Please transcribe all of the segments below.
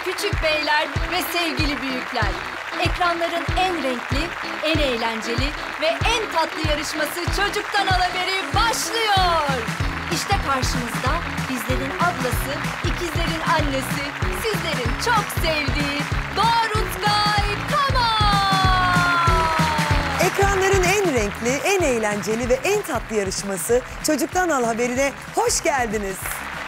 küçük beyler ve sevgili büyükler. Ekranların en renkli, en eğlenceli ve en tatlı yarışması Çocuktan Al Haberi başlıyor. İşte karşınızda bizlerin ablası, ikizlerin annesi, sizlerin çok sevdiği Doğrutkay Kamal. Ekranların en renkli, en eğlenceli ve en tatlı yarışması Çocuktan Al Haberi'ne hoş geldiniz.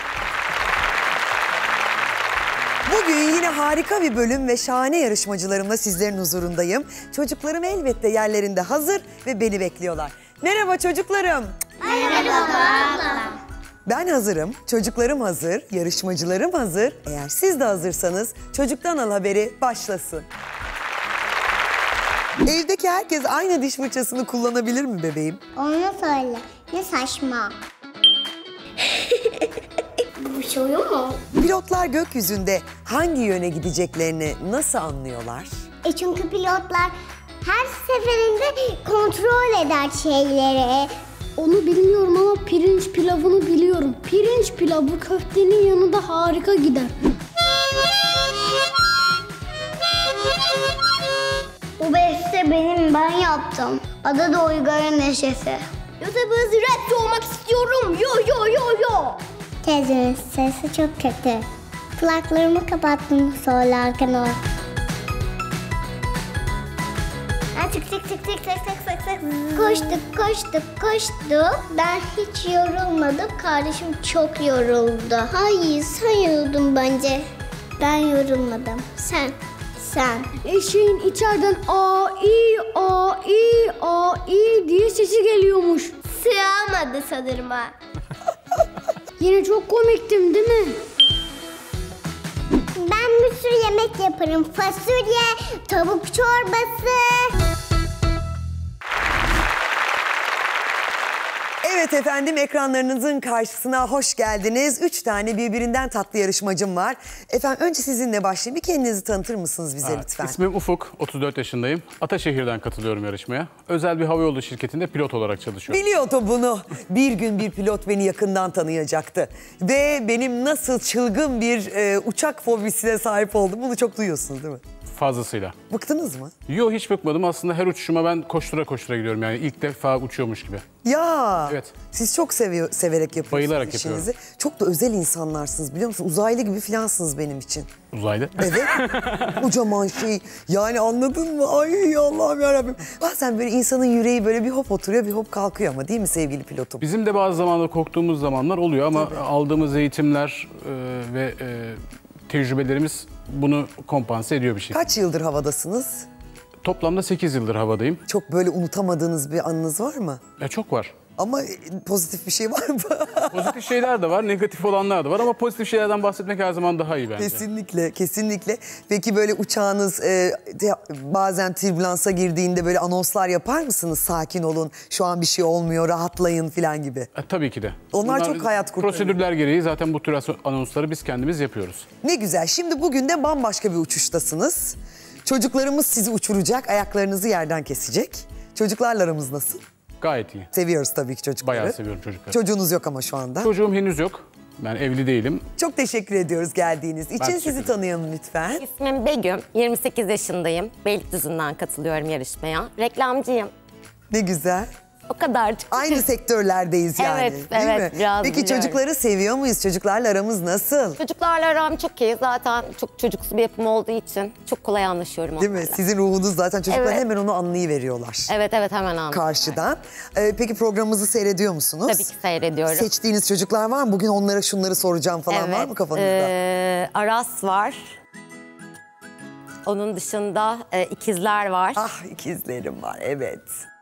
Bugün yine harika bir bölüm ve şahane yarışmacılarımla sizlerin huzurundayım. Çocuklarım elbette yerlerinde hazır ve beni bekliyorlar. Merhaba çocuklarım. Merhaba. Ben hazırım, çocuklarım hazır, yarışmacılarım hazır. Eğer siz de hazırsanız Çocuktan Al Haberi başlasın. Evdeki herkes aynı diş fırçasını kullanabilir mi bebeğim? Onu söyle. Ne saçma. Bu şey oluyor mu? Pilotlar gökyüzünde hangi yöne gideceklerini nasıl anlıyorlar? Çünkü pilotlar her seferinde kontrol eder şeyleri. Onu bilmiyorum ama pirinç pilavını biliyorum. Pirinç pilavı köftenin yanında harika gider. Bu beste benim, ben yaptım. Adı da Uygar'ın Neşesi. YouTuber rapçi olmak istiyorum. Yo. Teyzemin sesi çok kötü. Kulaklarımı kapattım söylerken o. Tık. Koştuk. Ben hiç yorulmadım. Kardeşim çok yoruldu. Hayır, sen yoruldun bence. Ben yorulmadım. Sen. Eşeğin içeriden ai diye sesi geliyormuş. Sığamadı sanırım ha. Yine çok komiktim değil mi? Ben bir sürü yemek yaparım. Fasulye, tavuk çorbası. Evet efendim, ekranlarınızın karşısına hoş geldiniz. 3 tane birbirinden tatlı yarışmacım var. Efendim önce sizinle başlayayım. Bir kendinizi tanıtır mısınız bize lütfen? İsmim Ufuk, 34 yaşındayım. Ataşehir'den katılıyorum yarışmaya. Özel bir havayolu şirketinde pilot olarak çalışıyorum. Biliyordum bunu. Bir gün bir pilot beni yakından tanıyacaktı. Ve benim nasıl çılgın bir uçak fobisine sahip oldum. Bunu çok duyuyorsunuz değil mi? Fazlasıyla. Bıktınız mı? Yok, hiç bıkmadım. Aslında her uçuşuma ben koştura gidiyorum. Yani ilk defa uçuyormuş gibi. Ya. Evet. Siz çok severek yapıyorsunuz Bayılarak işinizi. yapıyorum. Çok da özel insanlarsınız biliyor musunuz? Uzaylı gibi filansınız benim için. Uzaylı. Evet. Kocaman şey. Yani anladın mı? Ay Allah'ım yarabbim. Bazen böyle insanın yüreği böyle bir hop oturuyor, bir hop kalkıyor ama değil mi sevgili pilotum? Bizim de bazı zamanlarda korktuğumuz zamanlar oluyor ama aldığımız eğitimler ve tecrübelerimiz bunu kompanse ediyor bir şekilde. Kaç yıldır havadasınız? Toplamda 8 yıldır havadayım. Çok böyle unutamadığınız bir anınız var mı? Çok var. Ama pozitif bir şey var mı? Pozitif şeyler de var, negatif olanlar da var ama pozitif şeylerden bahsetmek her zaman daha iyi bence. Kesinlikle. Peki böyle uçağınız bazen türbülansa girdiğinde böyle anonslar yapar mısınız? Sakin olun, şu an bir şey olmuyor, rahatlayın falan gibi. Tabii ki de. Onlar çok hayat kurtarıyor. Prosedürler gereği zaten bu tür anonsları biz kendimiz yapıyoruz. Ne güzel. Şimdi bugün de bambaşka bir uçuştasınız. Çocuklarımız sizi uçuracak, ayaklarınızı yerden kesecek. Çocuklarla aramız nasıl? Gayet iyi. Seviyoruz tabii ki çocukları. Bayağı seviyorum çocukları. Çocuğunuz yok ama şu anda. Çocuğum henüz yok. Ben evli değilim. Çok teşekkür ediyoruz geldiğiniz için. teşekkür Sizi ederim. tanıyalım lütfen. İsmim Begüm, 28 yaşındayım. Beylikdüzü'nden katılıyorum yarışmaya. Reklamcıyım. Ne güzel. O kadarcık. Aynı sektörlerdeyiz yani. Evet, değil evet, mi? biraz Peki biliyorum. çocukları seviyor muyuz? Çocuklarla aramız nasıl? Çocuklarla aram çok iyi. Zaten çok çocuksu bir yapım olduğu için çok kolay anlaşıyorum Değil onlarla. mi? Sizin ruhunuz zaten çocuklar Evet. hemen onu anlayıveriyorlar. Evet, hemen anladım. Karşıdan. Peki programımızı seyrediyor musunuz? Tabii ki seyrediyorum. Seçtiğiniz çocuklar var mı? Bugün onlara şunları soracağım falan var mı kafanızda? Aras var. Onun dışında ikizler var. Ah ikizlerim var, evet.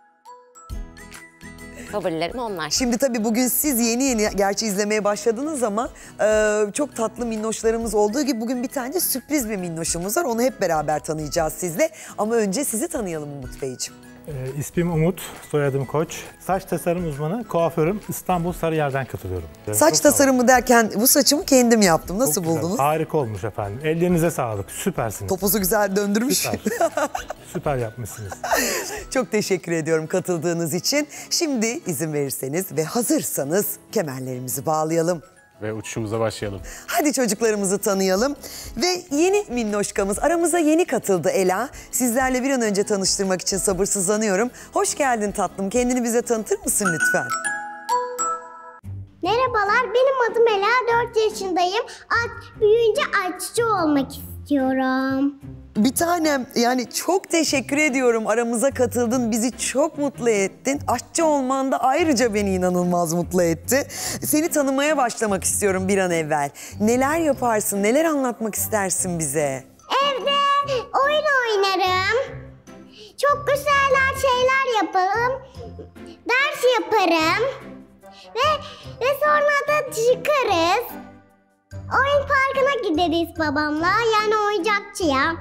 Favorilerim onlar. Şimdi tabii bugün siz yeni gerçi izlemeye başladınız ama çok tatlı minnoşlarımız olduğu gibi bugün bir tane sürpriz bir minnoşumuz var. Onu hep beraber tanıyacağız sizle. Ama önce sizi tanıyalım Umut Beyciğim. İsmim Umut, soyadım Koç. Saç tasarım uzmanı, kuaförüm. İstanbul Sarıyer'den katılıyorum. Saç Çok sağ olun. tasarımı derken bu saçımı kendim yaptım. Nasıl Çok güzel, buldunuz? Harika olmuş efendim. Ellerinize sağlık, süpersiniz. Topuzu güzel döndürmüş. Süper. Süper yapmışsınız. Çok teşekkür ediyorum katıldığınız için. Şimdi izin verirseniz ve hazırsanız kemerlerimizi bağlayalım. Ve uçuşumuza başlayalım. Hadi çocuklarımızı tanıyalım. Ve yeni minnoşkamız aramıza yeni katıldı Ela. Sizlerle bir an önce tanıştırmak için sabırsızlanıyorum. Hoş geldin tatlım. Kendini bize tanıtır mısın lütfen? Merhabalar, benim adım Ela, 4 yaşındayım. Büyüyünce aşçı olmak istiyorum. Bir tanem, yani çok teşekkür ediyorum. Aramıza katıldın, bizi çok mutlu ettin. Aşçı olman da ayrıca beni inanılmaz mutlu etti. Seni tanımaya başlamak istiyorum bir an evvel. Neler yaparsın, neler anlatmak istersin bize? Evde oyun oynarım. Çok güzel şeyler yaparım. Ders yaparım. Ve sonra da çıkarız. Oyun parkına gideriz babamla, yani oyuncakçıya.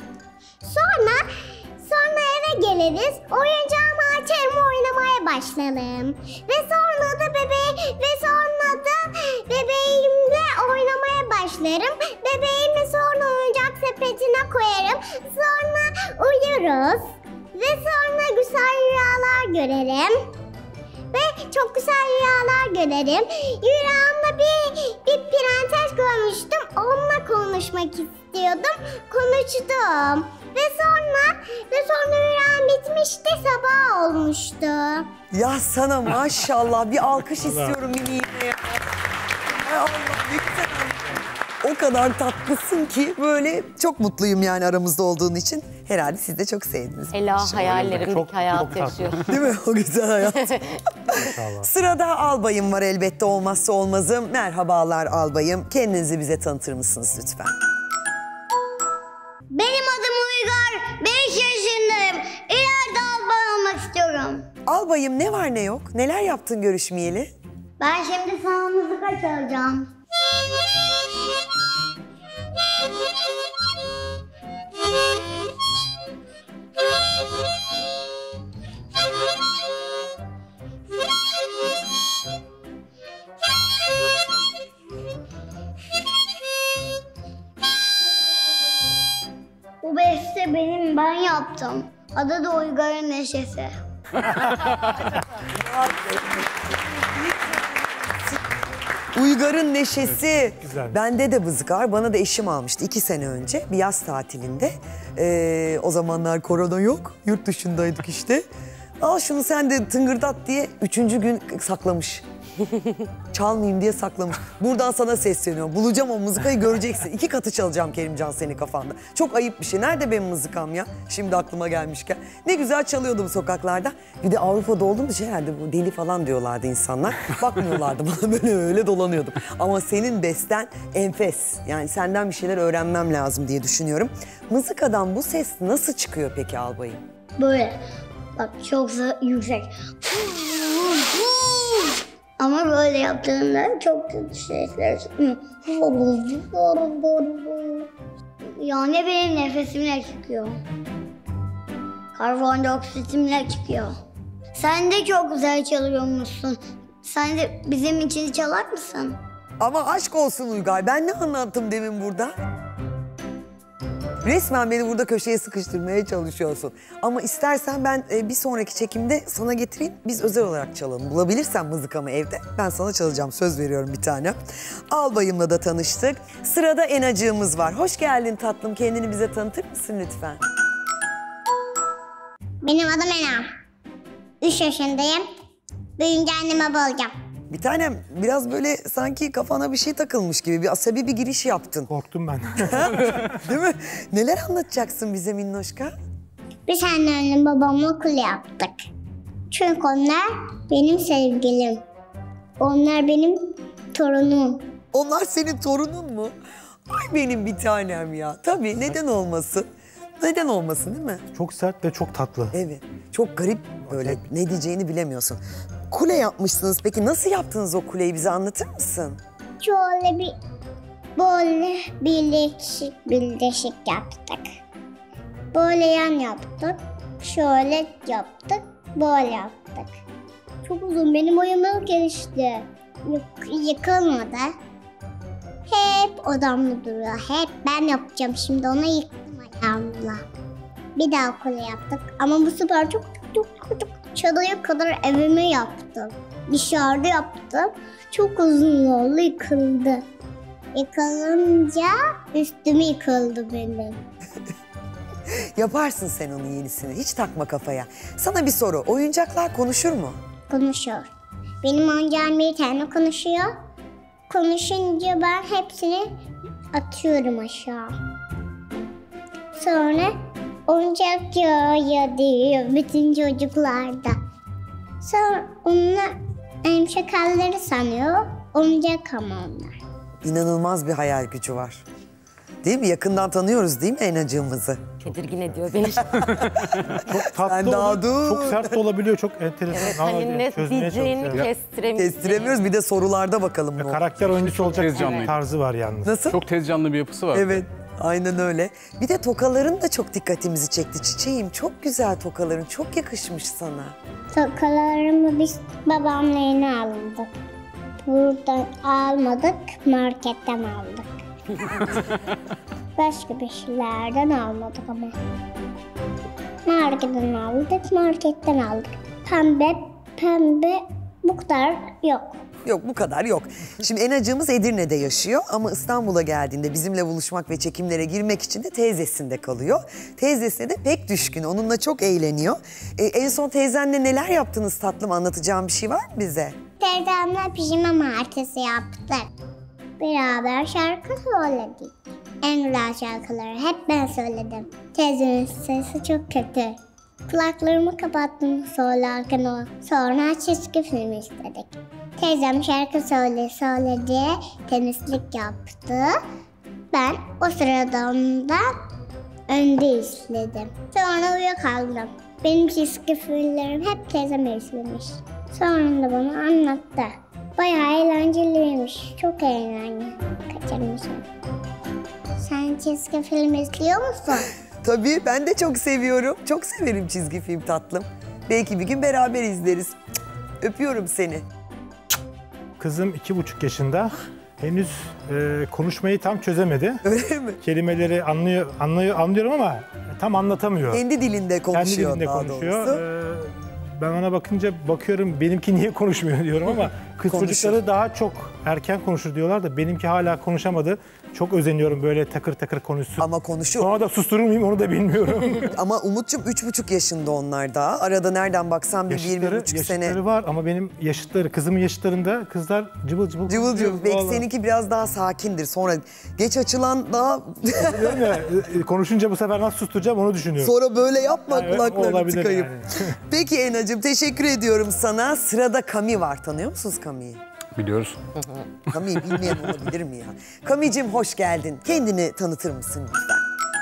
Sonra eve geliriz. Oyuncağımı açarım, oynamaya başlarım. Ve sonra da bebeğimle oynamaya başlarım. Bebeğimi sonra oyuncak sepetine koyarım. Sonra uyuruz. Ve sonra güzel rüyalar görerim. Ve çok güzel rüyalar görerim. Rüyamda bir prenses görmüştüm. Onunla konuşmak istiyordum. Konuştum. Ve sonra rüyam bitmişti. Sabah olmuştu. Ya sana maşallah bir alkış istiyorum Mini'ye ya. Ay Allah, ne güzel. O kadar tatlısın ki böyle çok mutluyum yani aramızda olduğun için. Herhalde siz de çok sevdiniz. Ela hayallerimdeki hayat yaşıyor. Değil mi? O güzel hayat. İnşallah. Sırada albayım var elbette, olmazsa olmazım. Merhabalar albayım. Kendinizi bize tanıtır mısınız lütfen? Benim adım Uygar. 5 yaşındayım. İleride albay olmak istiyorum. Albayım, ne var ne yok? Neler yaptın görüşmeyeli? Ben şimdi sana mızıka çalacağım. Bu beste ben yaptım. Adı da Uygar'ın Neşesi. Uygar'ın neşesi. Güzel. Bende de bızık var. Bana da eşim almıştı 2 sene önce bir yaz tatilinde. O zamanlar korona yok. Yurt dışındaydık işte. Al şunu sen de tıngırdat diye 3. gün saklamış. Çalmayayım diye saklamış. Buradan sana sesleniyorum. Bulacağım o mızıkayı, göreceksin. 2 katı çalacağım Kerimcan senin kafanda. Çok ayıp bir şey. Nerede benim mızıkam ya? Şimdi aklıma gelmişken. Ne güzel çalıyordum sokaklarda. Bir de Avrupa'da olduğum için herhalde bu deli falan diyorlardı insanlar. Bakmıyorlardı bana, böyle öyle dolanıyordum. Ama senin besten enfes. Yani senden bir şeyler öğrenmem lazım diye düşünüyorum. Mızıkadan bu ses nasıl çıkıyor peki albayım? Böyle. Bak çok yüksek. Ama böyle yaptığında çok kötü sesler çıkıyor. Yani benim nefesimle çıkıyor. Karbondioksitimle çıkıyor. Sen de çok güzel çalıyormuşsun. Sen de bizim için çalar mısın? Ama aşk olsun Uygar. Ben ne anlattım demin burada? Resmen beni burada köşeye sıkıştırmaya çalışıyorsun. Ama istersen ben bir sonraki çekimde sana getireyim. Biz özel olarak çalalım. Bulabilirsem mızıkamı evde ben sana çalacağım. Söz veriyorum bir tane. Albayımla da tanıştık. Sırada Enacığımız var. Hoş geldin tatlım. Kendini bize tanıtır mısın lütfen? Benim adım Ena. 3 yaşındayım. Büyüyünce anneme olacağım. Bir tanem, biraz böyle sanki kafana bir şey takılmış gibi bir asabi bir giriş yaptın. Korktum ben. Değil mi? Neler anlatacaksın bize minnoşka? Biz annemle babamla kule yaptık. Çünkü onlar benim sevgilim. Onlar benim torunum. Onlar senin torunun mu? Ay benim bir tanem ya. Tabii, neden olmasın? Neden olmasın değil mi? Çok sert ve çok tatlı. Evet. Çok garip, böyle ne diyeceğini bilemiyorsun. Kule yapmışsınız. Peki nasıl yaptınız o kuleyi, bize anlatır mısın? Şöyle böyle birleşik yaptık. Böyle yan yaptık. Şöyle yaptık. Böyle yaptık. Çok uzun. Benim boyum gelişti. Yıkılmadı. Hep odamda duruyor. Hep ben yapacağım. Şimdi onu yıktım ayağımla. Bir daha kule yaptık. Ama bu sefer çok çadıya kadar evimi yaptım. Dışarıda yaptım. Çok uzun yolda yıkıldı. Yıkılınca üstüm yıkıldı benim. Yaparsın sen onun yenisini. Hiç takma kafaya. Sana bir soru. Oyuncaklar konuşur mu? Konuşuyor. Benim oyuncağım bir tane konuşuyor. Konuşunca ben hepsini atıyorum aşağı. Sonra oyuncak ya diyor bütün çocuklar da. Sonra onlar şakalları sanıyor. Oyuncak ama onlar. İnanılmaz bir hayal gücü var. Değil mi? Yakından tanıyoruz değil mi Enacığımızı? Tedirgin ediyor beni. Çok tatlı Sen daha oluyor, dur. çok sert de olabiliyor, çok enteresan. Evet, Ama hani ne çözmeye diyeceğini çalışıyor. kestiremeyeceğim. Kestiremiyoruz. Bir de sorularda bakalım ne olur. Karakter oyuncusu olacak tez canlı. bir tarzı var yalnız. Nasıl? Çok tez canlı bir yapısı var. Evet. Aynen öyle. Bir de tokaların da çok dikkatimizi çekti. Çiçeğim çok güzel tokaların. Çok yakışmış sana. Tokalarımı biz babamla yeni aldık. Buradan almadık, marketten aldık. Başka bir şeylerden almadık ama. Marketten aldık. Pembe bu kadar yok. Yok bu kadar yok. Şimdi Enacığımız Edirne'de yaşıyor ama İstanbul'a geldiğinde bizimle buluşmak ve çekimlere girmek için de teyzesinde kalıyor. Teyzesine de pek düşkün. Onunla çok eğleniyor. En son teyzenle neler yaptınız tatlım? Anlatacağım bir şey var mı bize? Teyzemle pijama martesi yaptık. Beraber şarkı söyledik. En güzel şarkıları hep ben söyledim. Teyzemin sesi çok kötü. Kulaklarımı kapattım söylerken o. Sonra çizgi film istedik. Teyzem şarkı söyledi, temizlik yaptı. Ben o sırada ondan önde izledim. Sonra uyuyakaldım. Benim çizgi filmlerim hep teyzem izlemiş. Sonra da bana anlattı. Bayağı eğlenceliymiş. Çok eğlenceli. Kaçırmışım. Sen çizgi film izliyor musun? Tabii ben de çok seviyorum. Çok severim çizgi film tatlım. Belki bir gün beraber izleriz. Cık, öpüyorum seni. Kızım 2,5 yaşında. Henüz konuşmayı tam çözemedi. Öyle mi? Kelimeleri anlıyorum ama tam anlatamıyor. Kendi dilinde konuşuyor Kendi dilinde daha konuşuyor. doğrusu. Ben ona bakıyorum benimki niye konuşmuyor diyorum ama kız Konuşur. çocukları daha çok erken konuşur diyorlar da benimki hala konuşamadı. Çok özeniyorum böyle takır takır konuşsun. Ama konuşur. Sonra da susturur muyum onu da bilmiyorum. Ama Umut'cum 3,5 yaşında onlar daha. Arada nereden baksan bir 1,5 sene. Yaşıtları var ama benim kızımın yaşıtlarında kızlar cıvıl cıvıl Cıvıl konuşuyor. cıvıl. Belki Vallahi. seninki biraz daha sakindir. Sonra geç açılan daha... Diyorum ya, konuşunca bu sefer nasıl susturacağım onu düşünüyorum. Sonra böyle yapma Evet, kulaklarını olabilir tıkayıp. yani. Peki Enacığım teşekkür ediyorum sana. Sırada Kami var. Tanıyor musunuz Kami'yi? Biliyoruz. Kami'yi bilmeyen olabilir mi ya? Kami'cim hoş geldin. Kendini tanıtır mısın lütfen?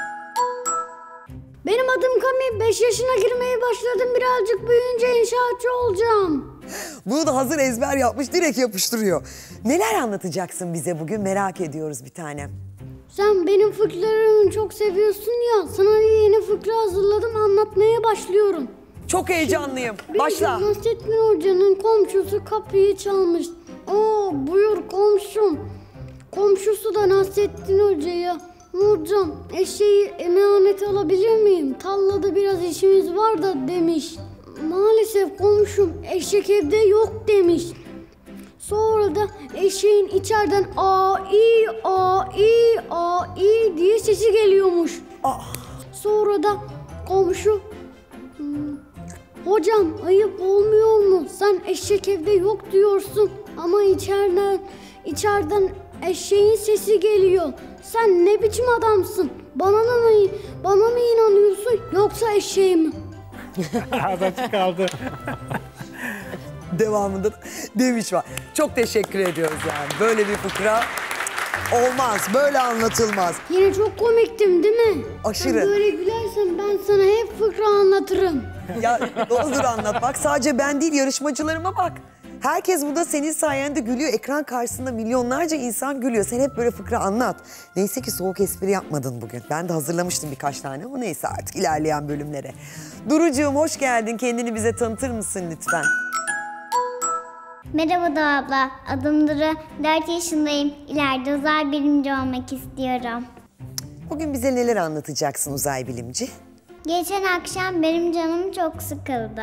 Benim adım Kami. 5 yaşına girmeye başladım. Birazcık büyüyünce inşaatçı olacağım. Bunu da hazır ezber yapmış, direkt yapıştırıyor. Neler anlatacaksın bize bugün merak ediyoruz bir tanem. Sen benim fıkralarımı çok seviyorsun ya. Sana bir yeni fıkra hazırladım. Anlatmaya başlıyorum. Çok heyecanlıyım. Bir Başla. gün Nasrettin Hoca'nın komşusu kapıyı çalmış. "Oo, buyur komşum." Komşusu da Nasrettin Hoca'ya, "Hocam, eşeği emanet alabilir miyim? Tarlada biraz işimiz var da," demiş. "Maalesef komşum, eşek evde yok," demiş. Sonra da eşeğin içeriden "Ai, ai, ai" diye sesi geliyormuş. Sonra da komşu, "Hocam, ayıp olmuyor mu? Sen eşek evde yok diyorsun ama içeriden eşeğin sesi geliyor. Sen ne biçim adamsın? Bana mı inanıyorsun yoksa eşeğe mi?" Ağzı kaldı. Devamında demiş var. Çok teşekkür ediyoruz yani. Böyle bir fıkra olmaz, böyle anlatılmaz. Yine çok komiktim değil mi? Aşırı. Sen böyle gülersen ben sana hep fıkra anlatırım. Ya olur anlat. Bak sadece ben değil, yarışmacılarıma bak. Herkes burada senin sayende gülüyor. Ekran karşısında milyonlarca insan gülüyor. Sen hep böyle fıkra anlat. Neyse ki soğuk espri yapmadın bugün. Ben de hazırlamıştım birkaç tane ama neyse artık ilerleyen bölümlere. Durucuğum hoş geldin. Kendini bize tanıtır mısın lütfen? Merhaba Doğa abla. Adım Duru. 4 yaşındayım. İleride uzay bilimci olmak istiyorum. Bugün bize neler anlatacaksın uzay bilimci? Geçen akşam benim canım çok sıkıldı.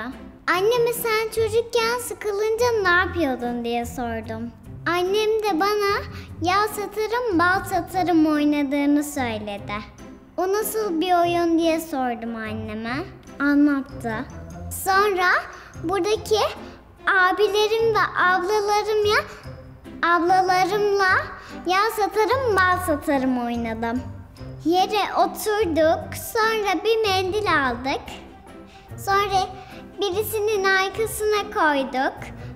Anneme sen çocukken sıkılınca ne yapıyordun diye sordum. Annem de bana yağ satarım, bal satarım oynadığını söyledi. O nasıl bir oyun diye sordum anneme. Anlattı. Sonra buradaki abilerim ve ablalarımla yağ satarım, bal satarım oynadım. Yere oturduk, sonra bir mendil aldık. Sonra birisinin arkasına koyduk.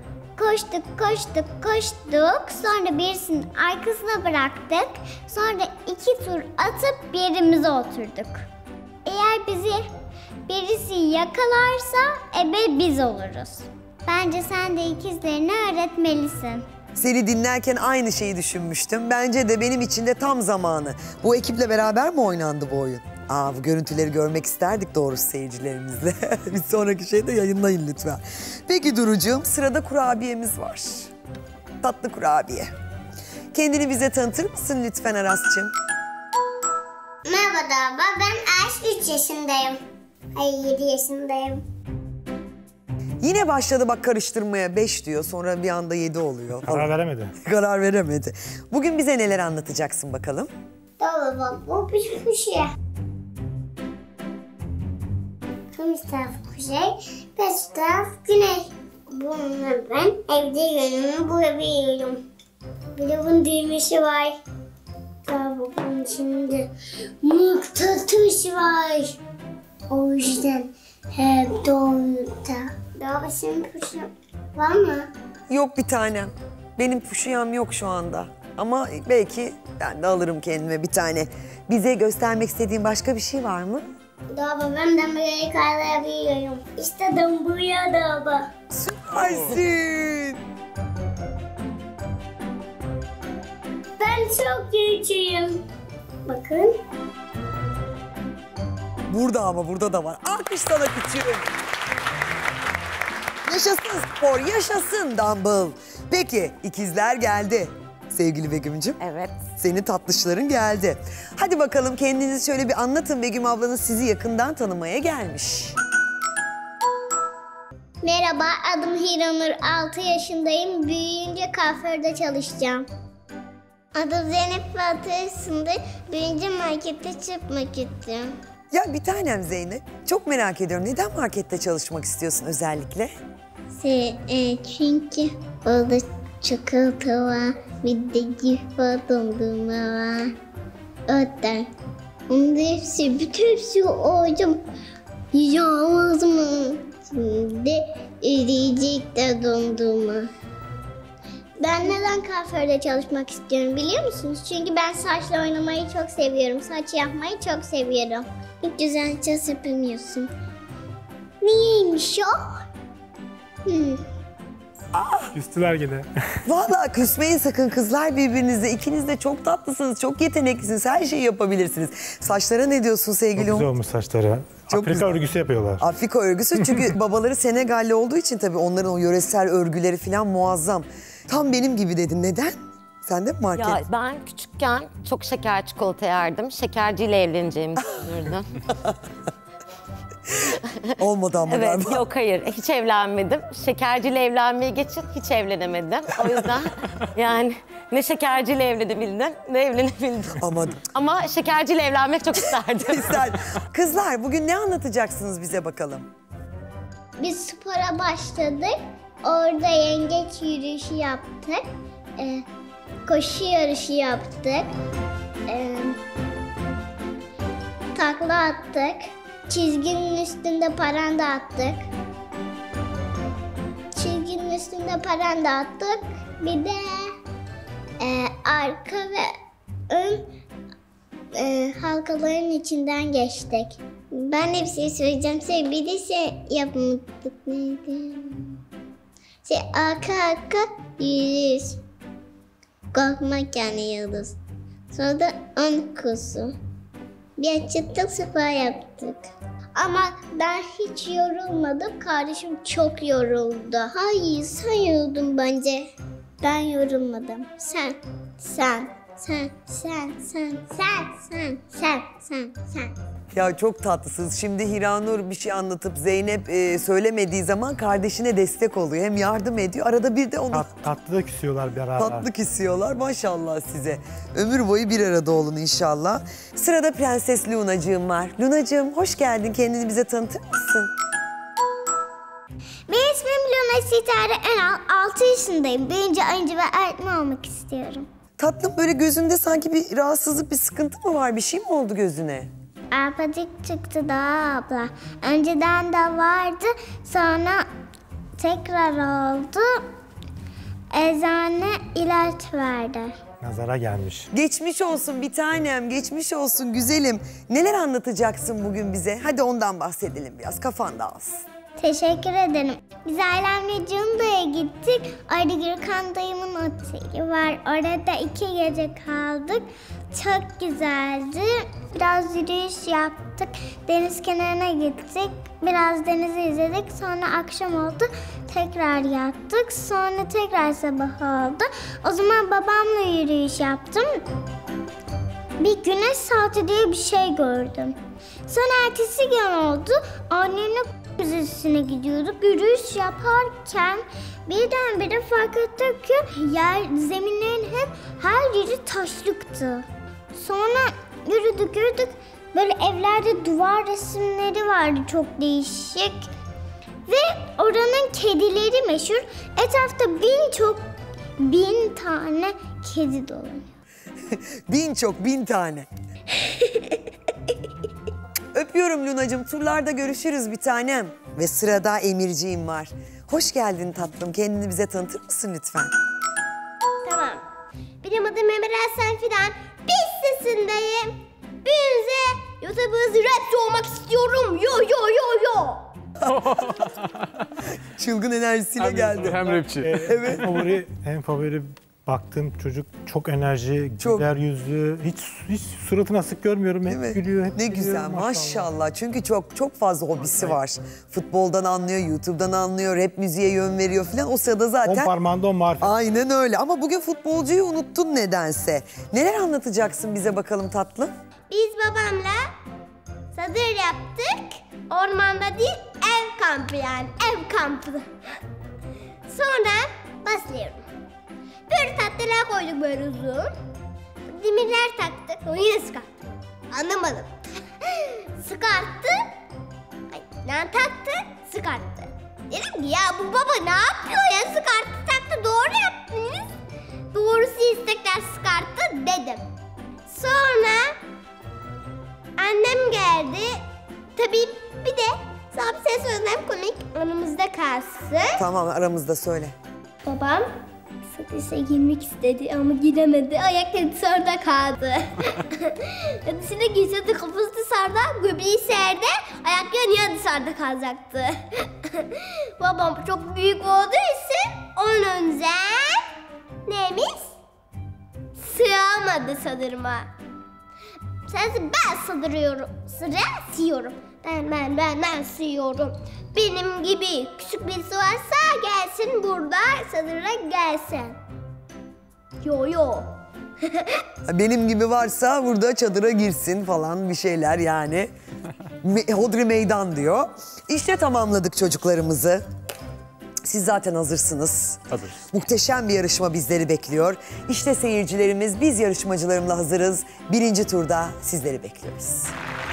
Koştuk. Sonra birisinin arkasına bıraktık. Sonra 2 tur atıp yerimize oturduk. Eğer bizi birisi yakalarsa ebe biz oluruz. Bence sen de ikizlerine öğretmelisin. Seni dinlerken aynı şeyi düşünmüştüm. Bence de benim için de tam zamanı. Bu ekiple beraber mi oynandı bu oyun? Bu görüntüleri görmek isterdik doğrusu seyircilerimizle. Bir sonraki şeyde yayınlayın lütfen. Peki Duru'cuğum, sırada kurabiyemiz var. Tatlı kurabiye. Kendini bize tanıtır mısın lütfen Aras'cığım? Merhaba, ben Aş 3 yaşındayım. 7 yaşındayım. Yine başladı bak karıştırmaya. 5 diyor, sonra bir anda 7 oluyor. Karar veremedi. Karar veremedi. Bugün bize neler anlatacaksın bakalım? Tamam bak, bu bir şey. Tüm taraf kuzey, beş taraf güney. Bunu ben evde yönümü bulabiliyorum. Bir de bunun düğmesi var. Daha bunun içinde mıknatıs var. O yüzden hep doğrultuda. Daha senin puşun var mı? Yok bir tanem. Benim puşuyam yok şu anda. Ama belki ben de alırım kendime bir tane. Bize göstermek istediğin başka bir şey var mı? Daha ben de burayı kaylayabiliyorum. İşte buraya daha. Süpersin. Ben çok küçüğüm. Bakın. Burada ama burada da var. Alkış sana küçüğüm. Yaşasın spor, yaşasın dumbbell. Peki ikizler geldi. Sevgili Begüm'cüm. Evet. Senin tatlışların geldi. Hadi bakalım kendinizi şöyle bir anlatın. Begüm ablanız sizi yakından tanımaya gelmiş. Merhaba, adım Hiranur. 6 yaşındayım. Büyüyünce kuaförde çalışacağım. Adım Zeynep ve 6 yaşındayım. Büyüyünce markette çıkmak istiyorum. Ya bir tanem Zeynep. Çok merak ediyorum. Neden markette çalışmak istiyorsun özellikle? Çünkü orada çikolata var, bir de cifa dondurma var. Öten. Onun hepsi, bütün hepsi olacağım. Yiyeceğiz mı? Şimdi eriyecek de dondurma. Ben neden kuaförde çalışmak istiyorum biliyor musunuz? Çünkü ben saçla oynamayı çok seviyorum. Saç yapmayı çok seviyorum. Hiç güzel saç yapamıyorsun. Niyeymiş o? Küstüler yine. Vallahi küsmeyin sakın kızlar birbirinize. İkiniz de çok tatlısınız, çok yeteneklisiniz. Her şeyi yapabilirsiniz. Saçlara ne diyorsun sevgili Çok güzel Umut? olmuş saçları. Çok Afrika güzel. örgüsü yapıyorlar. Afrika örgüsü çünkü babaları Senegalli olduğu için tabii onların o yöresel örgüleri falan muazzam. Tam benim gibi dedin. Neden? Sen de mi market? Ya ben küçükken çok şeker çikolata yerdim. Şekerciyle evleneceğimi düşünürdüm. Olmadı ama Evet, galiba. yok hayır. Hiç evlenmedim. Şekerciyle evlenmeyi geçin, hiç evlenemedim. O yüzden yani ne şekerciyle evlenebildim, ne evlenebildim. Ama şekerciyle evlenmek çok isterdim. İster. Kızlar bugün ne anlatacaksınız bize bakalım? Biz spora başladık. Orada yengeç yürüyüşü yaptık. Koşu yarışı yaptık. Takla attık. Çizginin üstünde paranda attık. Çizginin üstünde paranda attık. Bir de arka ve ön halkaların içinden geçtik. Ben de bir şey söyleyeceğim. Bir de yapmadık. Neydi? Arka yürüyüş. Korkmak yani yıldız. Sonra da ön kursu. Bir çıktık, spor yaptık. Ama ben hiç yorulmadım. Kardeşim çok yoruldu. Hayır, sen yoruldun bence. Ben yorulmadım. Sen. Sen. Ya çok tatlısınız. Şimdi Hiranur bir şey anlatıp Zeynep söylemediği zaman kardeşine destek oluyor. Hem yardım ediyor. Arada bir de onu Tatlı da küsüyorlar bir ara. tatlı kesiyorlar. Maşallah size. Ömür boyu bir arada olun inşallah. Sırada Prenses Lunacığım var. Lunacığım hoş geldin. Kendini bize tanıtır mısın? Benim ismim Luna Sitare Enal. 6 yaşındayım. Büyüyünce oyuncu ve öğretmen olmak istiyorum. Tatlım böyle gözünde sanki bir rahatsızlık, bir sıkıntı mı var? Bir şey mi oldu gözüne? Arpacık çıktı daha abla. Önceden de vardı. Sonra tekrar oldu. Eczane ilaç verdi. Nazara gelmiş. Geçmiş olsun bir tanem, geçmiş olsun güzelim. Neler anlatacaksın bugün bize? Hadi ondan bahsedelim biraz, kafan dağılsın. Teşekkür ederim. Biz ailemle Cunda'ya gittik. Orada Gürkan dayımın oteli var. Orada 2 gece kaldık. Çok güzeldi. Biraz yürüyüş yaptık. Deniz kenarına gittik. Biraz denizi izledik. Sonra akşam oldu. Tekrar yattık. Sonra tekrar sabah oldu. O zaman babamla yürüyüş yaptım. Bir güneş saati diye bir şey gördüm. Sonra ertesi gün oldu. Annemle müzesine gidiyorduk. Yürüyüş yaparken birdenbire fark ettik ki zeminlerin hep her yeri taşlıktı. Sonra yürüdük. Böyle evlerde duvar resimleri vardı çok değişik. Ve oranın kedileri meşhur. Etrafta bin tane kedi dolanıyor. bin tane. Öpüyorum Lunacığım. Turlarda görüşürüz bir tanem. Ve sırada Emirciğim var. Hoş geldin tatlım. Kendini bize tanıtır mısın lütfen? Tamam. Benim adım Emir Hasan Fidan. Biz sesindeyim. Büyünüze YouTube'ınızı rapçi olmak istiyorum. Yo. Çılgın enerjisiyle geldi. Hem rapçi. Evet. En favori baktığım çocuk çok enerji, Çok. güler yüzlü. Hiç suratını asık görmüyorum. Hep Değil mi? gülüyor, hep Ne gülüyor, güzel maşallah. Çünkü çok fazla hobisi var. Futboldan anlıyor, YouTube'dan anlıyor, rap müziğe yön veriyor falan. O sırada 10 zaten... parmağında 10 marifet. Aynen öyle. Ama bugün futbolcuyu unuttun nedense. Neler anlatacaksın bize bakalım tatlım? Biz babamla çadır yaptık. Ormanda değil, ev kampı yani. Ev kampı. Sonra başlıyorum. Bir tatlılar koyduk böyle uzun. Demirler taktık. O yine sıkarttı. Anlamadım. Sıkarttı. Lan taktı, sıkarttı. Dedim ki ya bu baba ne yapıyor ya? Sıkarttı taktı, doğru yaptınız. Doğrusu istekler sıkarttı dedim. Sonra annem geldi. Tabii bir de sana bir şey söyleyeyim, komik aramızda kalsın. Tamam aramızda söyle. Babam satışa girmek istedi ama giremedi. Ayakları dışarıda kaldı. Dışına girseydi kafası dışarıda, göbeği içeride, ayakları niye dışarıda kalacaktı? Babam çok büyük olduğu için onun önden neymiş? Sığamadı sanırıma. Sensin ben sığdırıyorum. Sığıyorum. Ben sığıyorum. Benim gibi küçük birisi varsa gelsin burada sığdıra gelsin. Yo. Benim gibi varsa burada çadıra girsin falan bir şeyler yani. Hodri meydan diyor. İşte tamamladık çocuklarımızı. Siz zaten hazırsınız. Hazırız. Muhteşem bir yarışma bizleri bekliyor. İşte seyircilerimiz, biz yarışmacılarımla hazırız. 1. turda sizleri bekliyoruz.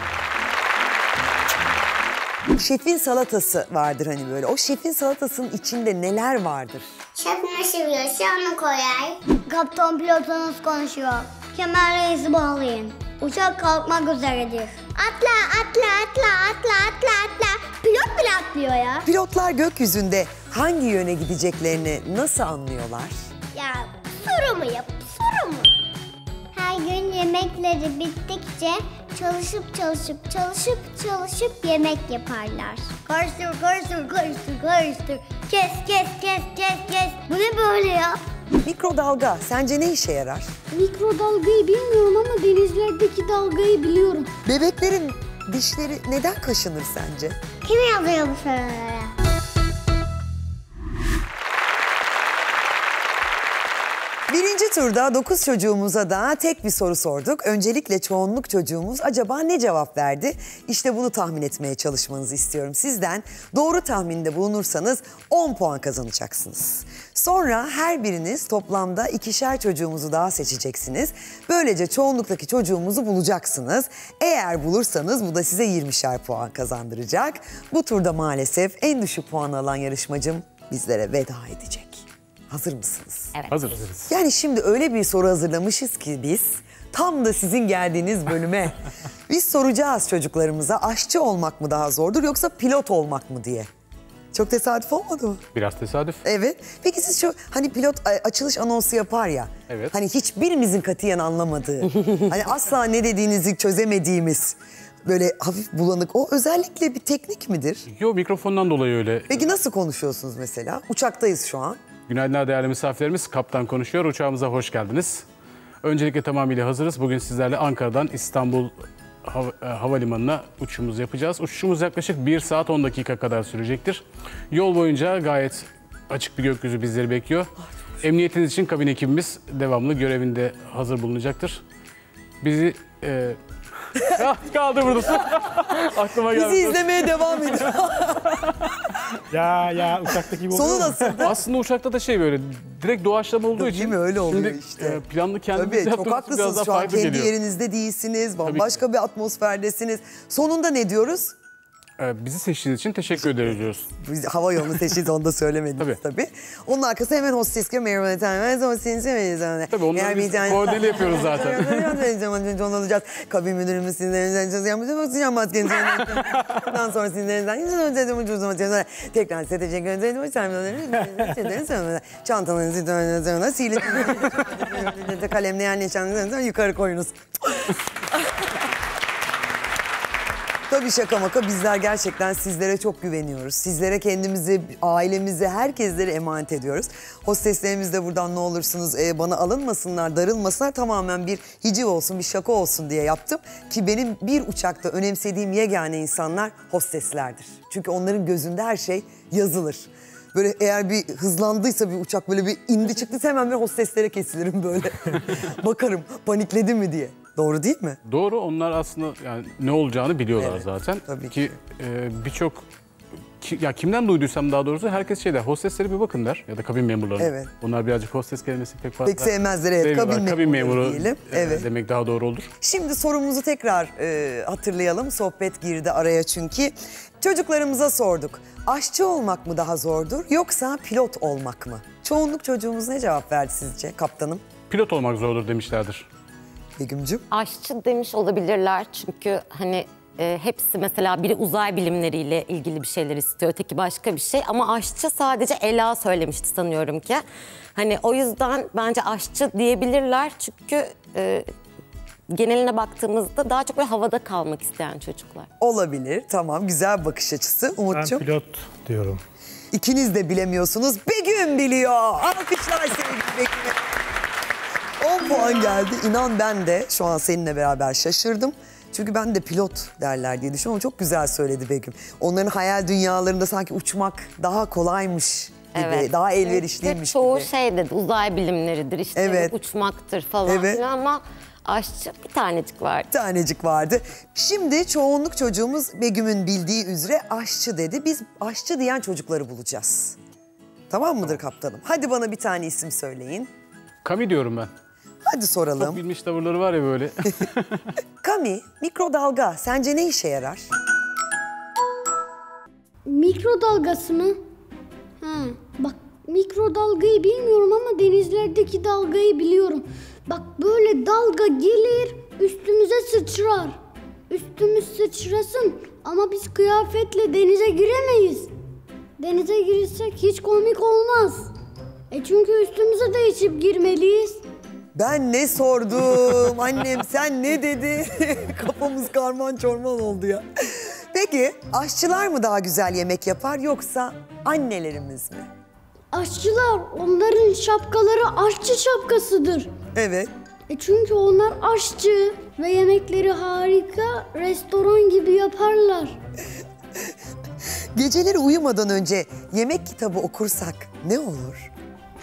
Şefin salatası vardır hani böyle. O şefin salatasının içinde neler vardır? Şef ne seviyorsa onu koyar. Kaptan pilotunuz konuşuyor. Kemerlerinizi bağlayın. Uçak kalkmak üzeredir. Atla. Pilot bile atlıyor ya. Pilotlar gökyüzünde hangi yöne gideceklerini nasıl anlıyorlar? Ya soru mu? Her gün yemekleri bittikçe çalışıp yemek yaparlar. Karıştır. Kes. Bu ne böyle ya? Mikrodalga sence ne işe yarar? Mikrodalgayı bilmiyorum ama denizlerdeki dalgayı biliyorum. Bebeklerin dişleri neden kaşınır sence? Kim yazıyor bu soruları? Birinci turda 9 çocuğumuza da tek bir soru sorduk. Öncelikle çoğunluk çocuğumuz acaba ne cevap verdi? İşte bunu tahmin etmeye çalışmanızı istiyorum sizden. Doğru tahminde bulunursanız 10 puan kazanacaksınız. Sonra her biriniz toplamda 2'şer çocuğumuzu daha seçeceksiniz. Böylece çoğunluktaki çocuğumuzu bulacaksınız. Eğer bulursanız bu da size 20'şer puan kazandıracak. Bu turda maalesef en düşük puan alan yarışmacım bizlere veda edecek. Hazır mısınız? Evet. Hazırız. Yani şimdi öyle bir soru hazırlamışız ki biz tam da sizin geldiğiniz bölüme biz soracağız çocuklarımıza aşçı olmak mı daha zordur yoksa pilot olmak mı diye. Çok tesadüf olmadı mı? Biraz tesadüf. Evet. Peki siz şu hani pilot açılış anonsu yapar ya. Evet. Hani hiçbirimizin katiyen anlamadığı, hani asla ne dediğinizi çözemediğimiz böyle hafif bulanık o özellikle bir teknik midir? Yo, mikrofondan dolayı öyle. Peki nasıl konuşuyorsunuz mesela? Uçaktayız şu an. Günaydınlar değerli misafirlerimiz. Kaptan konuşuyor. Uçağımıza hoş geldiniz. Öncelikle tamamıyla hazırız. Bugün sizlerle Ankara'dan İstanbul Havalimanı'na uçuşumuzu yapacağız. Uçuşumuz yaklaşık 1 saat 10 dakika kadar sürecektir. Yol boyunca gayet açık bir gökyüzü bizleri bekliyor. Emniyetiniz için kabin ekibimiz devamlı görevinde hazır bulunacaktır. Bizi... kaldı burada. Aklıma geldi. Bizi izlemeye devam edin. Ya uçaktaki gibi oluyor Sonu mu? nasıl? Aslında uçakta da böyle direkt doğaçlama olduğu için. Değil mi? Öyle oluyor şimdi, işte. Planlı kendimiz Tabii çok yaptığımız biraz haklısınız daha şu an farklı kendi geliyor. yerinizde değilsiniz. Bambaşka bir atmosferdesiniz. Sonunda ne diyoruz? Bizi seçtiğiniz için teşekkür ediyoruz. Biz hava yolunu seçtiğiniz onu da söylemediniz tabii. Onun arkasına hemen hostes gibi merhaba efendim. Tabii onları biz koordeli yapıyoruz zaten. Onu alacağız. Kabin müdürümüz sizden yapacağız. Maskenizi ondan sonra sizden tekrar size teşekkür ederim. Çantalarınızı silin. Kalemleyen nişanınızı yukarı koyunuz. Tabii şaka maka bizler gerçekten sizlere çok güveniyoruz. Sizlere kendimizi, ailemizi, herkesleri emanet ediyoruz. Hosteslerimiz de buradan ne olursunuz bana alınmasınlar, darılmasınlar. Tamamen bir hiciv olsun, bir şaka olsun diye yaptım. Ki benim bir uçakta önemsediğim yegane insanlar hosteslerdir. Çünkü onların gözünde her şey yazılır. Böyle eğer bir hızlandıysa bir uçak böyle bir indi çıktıysa hemen bir hosteslere kesilirim böyle. Bakarım panikledi mi diye. Doğru değil mi? Doğru. Onlar aslında yani ne olacağını biliyorlar Evet, zaten. tabii ki birçok kimden duyduysam daha doğrusu herkes şeyler hosteslere bir bakın der ya da kabin memurları. Evet. Bunlar birazcık hostes kelimesi pek fazla. Pek sevmezler evet. Kabin memuru diyelim. Evet. Demek daha doğru olur. Şimdi sorumuzu tekrar hatırlayalım. Sohbet girdi araya çünkü. Çocuklarımıza sorduk. Aşçı olmak mı daha zordur yoksa pilot olmak mı? Çoğunluk çocuğumuz ne cevap verdi sizce kaptanım? Pilot olmak zordur demişlerdir. Begüm'cüm. Aşçı demiş olabilirler çünkü hani hepsi mesela biri uzay bilimleriyle ilgili bir şeyler istiyor, öteki başka bir şey. Ama aşçı sadece Ela söylemişti sanıyorum ki. Hani o yüzden bence aşçı diyebilirler çünkü geneline baktığımızda daha çok böyle havada kalmak isteyen çocuklar. Olabilir. Tamam güzel bakış açısı. Ben Umut'cum. pilot diyorum. İkiniz de bilemiyorsunuz. Begüm biliyor. Alkışlar sevgili Begüm'e. 10 puan geldi. İnan ben de şu an seninle beraber şaşırdım. Çünkü ben de pilot derler diye düşünüyorum ama çok güzel söyledi Begüm. Onların hayal dünyalarında sanki uçmak daha kolaymış gibi, daha elverişliymiş Çoğu gibi. şey dedi, uzay bilimleridir, işte Evet. uçmaktır falan Evet. filan ama aşçı bir tanecik vardı. Bir tanecik vardı. Şimdi çoğunluk çocuğumuz Begüm'ün bildiği üzere aşçı dedi. Biz aşçı diyen çocukları bulacağız. Tamam mıdır kaptanım? Hadi bana bir tane isim söyleyin. Kami diyorum ben. Hadi Çok soralım. bilmiş tavırları var ya böyle. Kami, mikrodalga sence ne işe yarar? Mikrodalgası mı? Bak mikrodalgayı bilmiyorum ama denizlerdeki dalgayı biliyorum. Bak böyle dalga gelir üstümüze sıçrar. Üstümüz sıçrasın ama biz kıyafetle denize giremeyiz. Denize girsek hiç komik olmaz. Çünkü üstümüze değişip girmeliyiz. Ben ne sordum? Annem sen ne dedi? Kafamız karman çorman oldu ya. Peki aşçılar mı daha güzel yemek yapar yoksa annelerimiz mi? Aşçılar, onların şapkaları aşçı şapkasıdır. Evet. Çünkü onlar aşçı ve yemekleri harika, restoran gibi yaparlar. Geceleri uyumadan önce yemek kitabı okursak ne olur?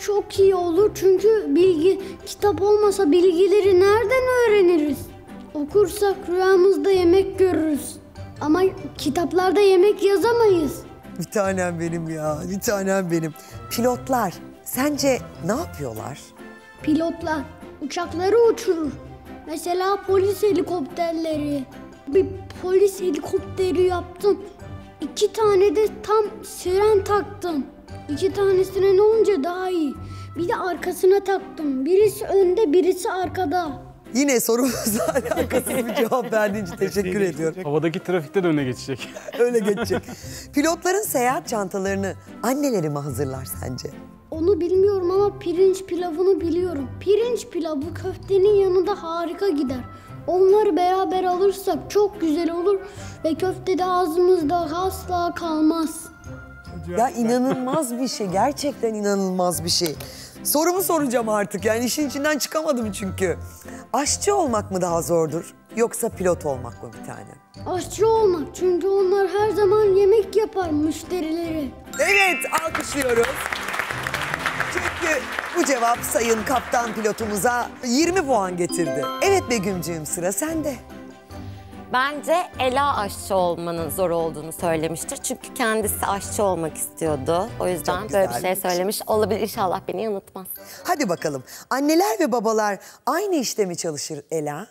çok iyi olur çünkü kitap olmasa bilgileri nereden öğreniriz? Okursak rüyamızda yemek görürüz. Ama kitaplarda yemek yazamayız. Bir tanem benim ya, bir tanem benim. Pilotlar sence ne yapıyorlar? Pilotlar uçakları uçurur. Mesela polis helikopterleri. Bir polis helikopteri yaptım. 2 tane de tam siren taktım. 2 tane siren olunca daha iyi. Bir de arkasına taktım. Birisi önde, birisi arkada. Yine sorumuzla alakasız bir cevap verdiğin için teşekkür ediyorum. Havadaki trafikte de öne geçecek. Öyle geçecek. Pilotların seyahat çantalarını anneleri mi hazırlar sence? Onu bilmiyorum ama pirinç pilavını biliyorum. Pirinç pilavı köftenin yanında harika gider. Onları beraber alırsak çok güzel olur ve köfte de ağzımızda asla kalmaz. Ya inanılmaz bir şey. Gerçekten inanılmaz bir şey. Sorumu soracağım artık. Yani işin içinden çıkamadım çünkü. Aşçı olmak mı daha zordur yoksa pilot olmak mı bir tane? Aşçı olmak çünkü onlar her zaman yemek yapar müşterileri. Evet, alkışlıyoruz. Çünkü bu cevap sayın kaptan pilotumuza 20 puan getirdi. Evet Begüm'cüğüm, sıra sende. Bence Ela aşçı olmanın zor olduğunu söylemiştir. Çünkü kendisi aşçı olmak istiyordu. O yüzden Çok böyle bir şey güzelmiş. söylemiş olabilir. İnşallah beni yanıltmaz. Hadi bakalım. Anneler ve babalar aynı işte mi çalışır Ela?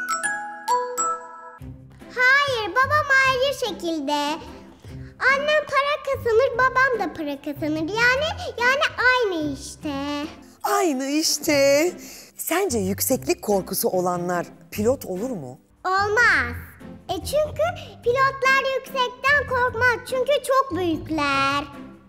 Hayır, babam ayrı şekilde. Annem para kazanır, babam da para kazanır. Yani aynı işte. Aynı işte. Sence yükseklik korkusu olanlar pilot olur mu? Olmaz. Çünkü pilotlar yüksekten korkmaz. Çünkü çok büyükler.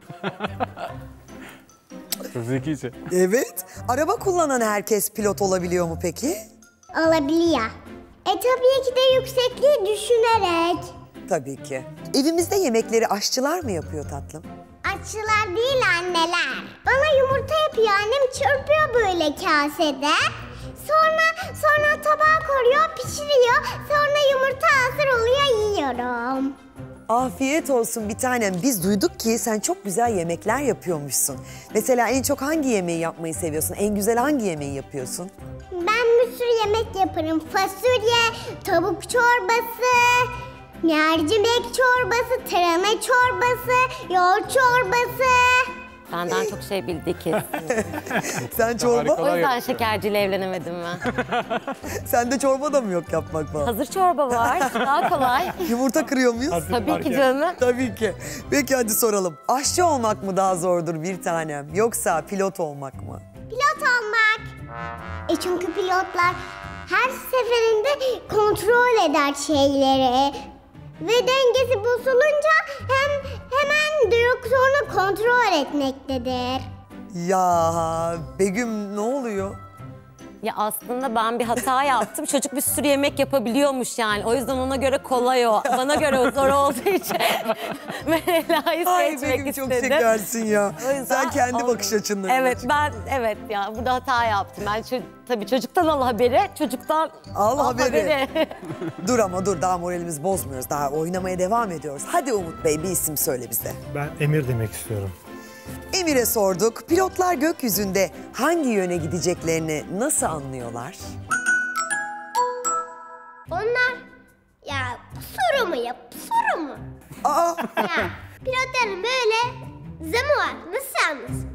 Çok zekice. Evet. Araba kullanan herkes pilot olabiliyor mu peki? Olabiliyor. Tabii ki de yüksekliği düşünerek. Tabii ki. Evimizde yemekleri aşçılar mı yapıyor tatlım? Aşçılar değil, anneler. Bana yumurta yapıyor, annem çırpıyor böyle kasede. Sonra tabağa koyuyor, pişiriyor. Sonra yumurta hazır oluyor, yiyorum. Afiyet olsun bir tanem. Biz duyduk ki sen çok güzel yemekler yapıyormuşsun. Mesela en çok hangi yemeği yapmayı seviyorsun? En güzel hangi yemeği yapıyorsun? Ben bir sürü yemek yaparım. Fasulye, tavuk çorbası, mercimek çorbası, tarhana çorbası, yoğurt çorbası. Benden çok şey bildi ki. Sen çorba, Harikalar O yüzden şekerciyle evlenemedim ben. sende çorba da mı yok yapmak falan? Hazır çorba var. Daha kolay. Yumurta kırıyor muyuz? Tabii ki canım. Tabii ki. Peki hadi soralım. Aşçı olmak mı daha zordur bir tanem yoksa pilot olmak mı? Pilot olmak. Çünkü pilotlar her seferinde kontrol eder şeyleri. Ve dengesi bozulunca hemen direksiyonu kontrol etmektedir. Ya Begüm ne oluyor? Ya aslında ben bir hata yaptım. Çocuk bir sürü yemek yapabiliyormuş yani. O yüzden ona göre kolay o. Bana göre o zor olduğu için ben Ela'yı Ay seçmek Begüm istedim. çok şekersin ya. O yüzden Sen kendi olmadı. bakış açınla. Evet ya burada hata yaptım. Ben tabii çocuktan al haberi, çocuktan Al haberi. Dur ama dur, daha moralimizi bozmuyoruz. Daha oynamaya devam ediyoruz. Hadi Umut Bey bir isim söyle bize. Ben Emir demek istiyorum. Emir'e sorduk. Pilotlar gökyüzünde hangi yöne gideceklerini nasıl anlıyorlar? Onlar ya soru mu soru mu? Aa, Ya pilotların böyle zamı var. Nasıl anlasın?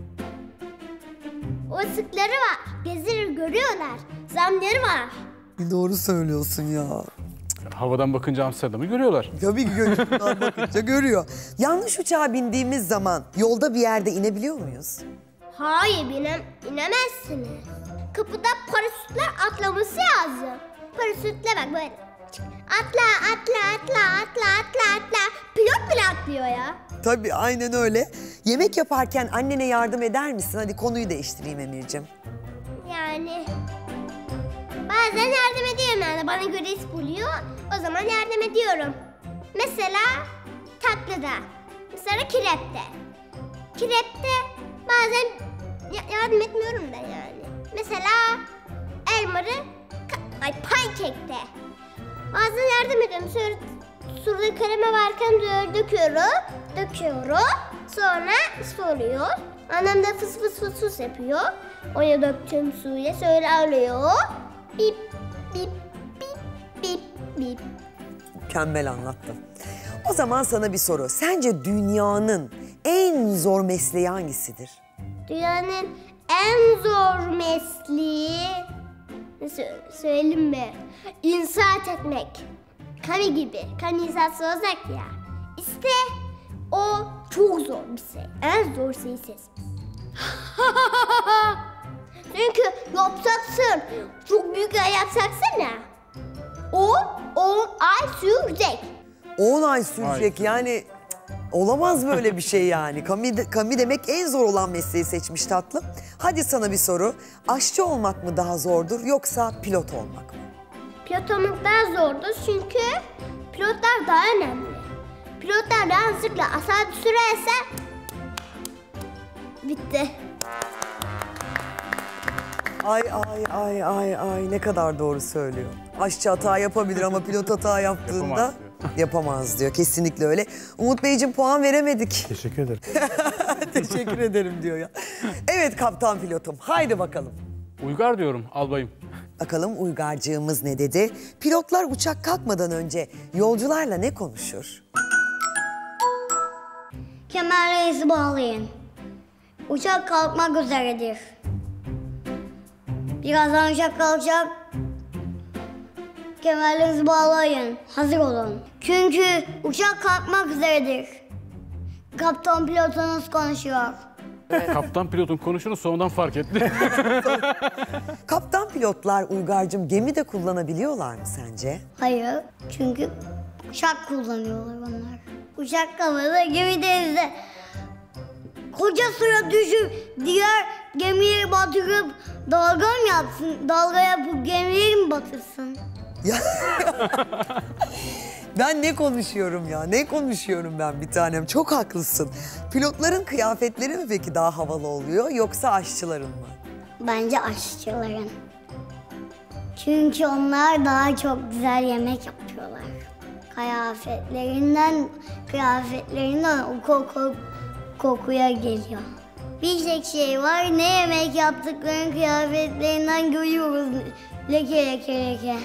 O sıkları var. Gezirir görüyorlar. Zamları var. doğru söylüyorsun ya. Havadan bakınca Amsterdam'ı görüyorlar. Tabii ki gözünden bakınca görüyor. Yanlış uçağa bindiğimiz zaman yolda bir yerde inebiliyor muyuz? Hayır inemezsiniz. Kapıda paraşütler atlaması lazım. Paraşütle bak böyle. Atla. Pilot bile atlıyor ya. Tabii aynen öyle. Yemek yaparken annene yardım eder misin? Hadi konuyu değiştireyim Emir'cim. Yani bazen yardım ediyorum yani. Bana göre iş buluyor. O zaman yardım ediyorum. Mesela tatlıda. Mesela kirepte. Kirepte bazen yardım etmiyorum da yani. Mesela pankekte. Bazen yardım ediyorum. Şurada krema varken döküyorum. Sonra soruyor. Annem de fıs fıs fıs fıs yapıyor. Oraya döktüğüm suyla söylüyor. Bip bip bip bip bip. Mükemmel anlattın. O zaman sana bir soru. Sence dünyanın en zor mesleği hangisidir? Dünyanın en zor mesleği söyleyeyim mi? İnşaat etmek. Kami gibi. Kami inşaatı olacak ya. İşte o çok zor bir şey. En zor şeyi seçmiş. Çünkü yapacaksın. Çok büyük yer yapacaksın ya. 10 ay sürecek. 10 ay sürecek yani olamaz böyle bir şey yani. Kami demek en zor olan mesleği seçmiş tatlım. Hadi sana bir soru. Aşçı olmak mı daha zordur yoksa pilot olmak mı? Pilot olmak daha zordur çünkü pilotlar daha önemli. Pilotlar yanlışlıkla asabi sürerse bitti. Ay ne kadar doğru söylüyor. Aşçı hata yapabilir ama pilot hata yaptığında yapamaz diyor. Kesinlikle öyle. Umut Beyciğim puan veremedik. Teşekkür ederim. Teşekkür ederim diyor ya. Evet kaptan pilotum haydi bakalım. Uygar diyorum albayım. Bakalım Uygarcığımız ne dedi? Pilotlar uçak kalkmadan önce yolcularla ne konuşur? Kemerlerinizi bağlayın. Uçak kalkmak üzeredir. Birazdan uçak kalkacak. Kemerlerinizi bağlayın. Hazır olun. Çünkü uçak kalkmak üzeredir. Kaptan pilotunuz konuşuyor. Kaptan pilotun konuşunu sonradan fark etti. Kaptan pilotlar Uygar'cığım gemi de kullanabiliyorlar mı sence? Hayır. Çünkü uçak kullanıyorlar onlar. Uçak havada, gemi denizde. Koca suya düşüp diğer gemiyi batırıp dalga mı yapsın? Dalga yapıp gemiyi mi batırsın? Ya ben ne konuşuyorum ya? Ne konuşuyorum ben bir tanem? Çok haklısın. Pilotların kıyafetleri mi peki daha havalı oluyor yoksa aşçıların mı? Bence aşçıların. Çünkü onlar daha çok güzel yemek yapıyorlar. Kıyafetlerinden o kokuya geliyor. Bir tek şey var, ne yemek yaptıklarını kıyafetlerinden görüyoruz. Leke.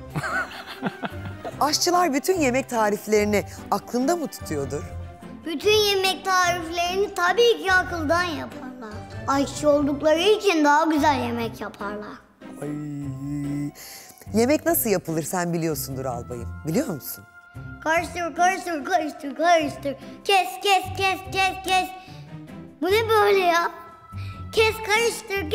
Aşçılar bütün yemek tariflerini aklında mı tutuyordur? Bütün yemek tariflerini tabii ki akıldan yaparlar. Aşçı oldukları için daha güzel yemek yaparlar. Ay. Yemek nasıl yapılır sen biliyorsundur albayım. Biliyor musun? Karıştır. Kes. Bu ne böyle ya? Kes karıştır.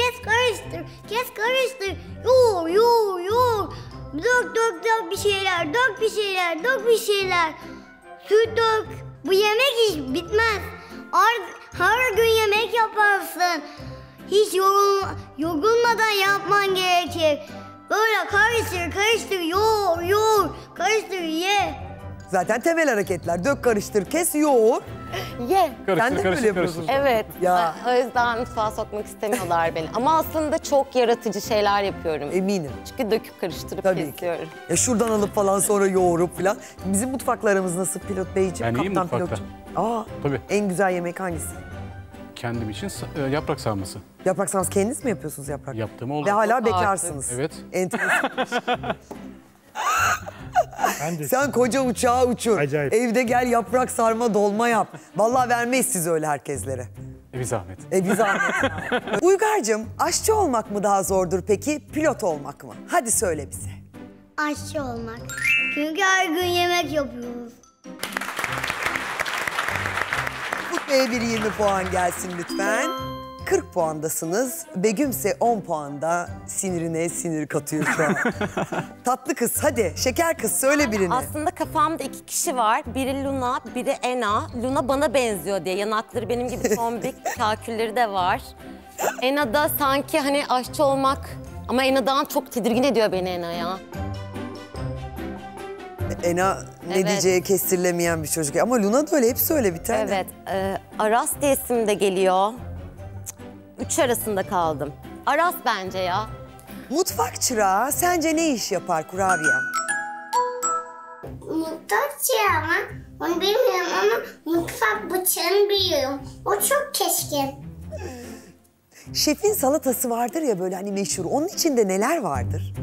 Yoğur. Dök bir şeyler. Süt dök. Bu yemek hiç bitmez. Her gün yemek yaparsın. Hiç yorulmadan yapman gerekir. Böyle karıştır, yoğur, karıştır, ye. Zaten temel hareketler. Dök, karıştır, kes, yoğur. Ye. Sen de böyle yapıyorsun. Evet. Ya. O yüzden mutfağa sokmak istemiyorlar beni. Ama aslında çok yaratıcı şeyler yapıyorum. Eminim. Çünkü döküp karıştırıp Tabii ki. kesiyorum. Ya şuradan alıp falan sonra yoğurup falan. Bizim mutfaklarımız nasıl Pilot Beyciğim? Ben iyiyim Kaptan mutfakta. Pilotcuğum. Tabii. En güzel yemek hangisi? Kendim için yaprak sarması. Yaprak sarması kendiniz mi yapıyorsunuz yaprak? Yaptığım oldu. Ve hala Artık. bekarsınız. Evet. Enteresan. Ben de Sen koca uçağı uçur. Acayip. Evde gel yaprak sarma dolma yap. Vallahi vermeyiz siz öyle herkeslere. Bir zahmet. Bir zahmet. Uygar'cığım aşçı olmak mı daha zordur peki pilot olmak mı? Hadi söyle bize. Aşçı olmak. Çünkü her gün yemek yapıyoruz. Mutlu'ya bir 20 puan gelsin lütfen. 40 puandasınız. Begümse 10 puanda sinirine sinir katıyor şu an. Tatlı kız hadi şeker kız söyle birini. Aslında kafamda 2 kişi var. Biri Luna, biri Ena. Luna bana benziyor diye. Yanakları benim gibi tombik, kakülleri de var. Ena da sanki hani aşçı olmak... Ama Ena'dan çok tedirgin ediyor beni Ena ya. Ena ne Evet. diyeceği kestirilemeyen bir çocuk. Ama Luna da öyle hepsi öyle bir tane. Evet. Aras diye isim de geliyor. 3 arasında kaldım. Aras bence ya. Mutfak çırağı sence ne iş yapar kurabiyem? Mutfak çırağı onu bilmiyorum ama mutfak bıçağını biliyorum. O çok keskin. Şefin salatası vardır ya böyle hani meşhur. Onun içinde neler vardır?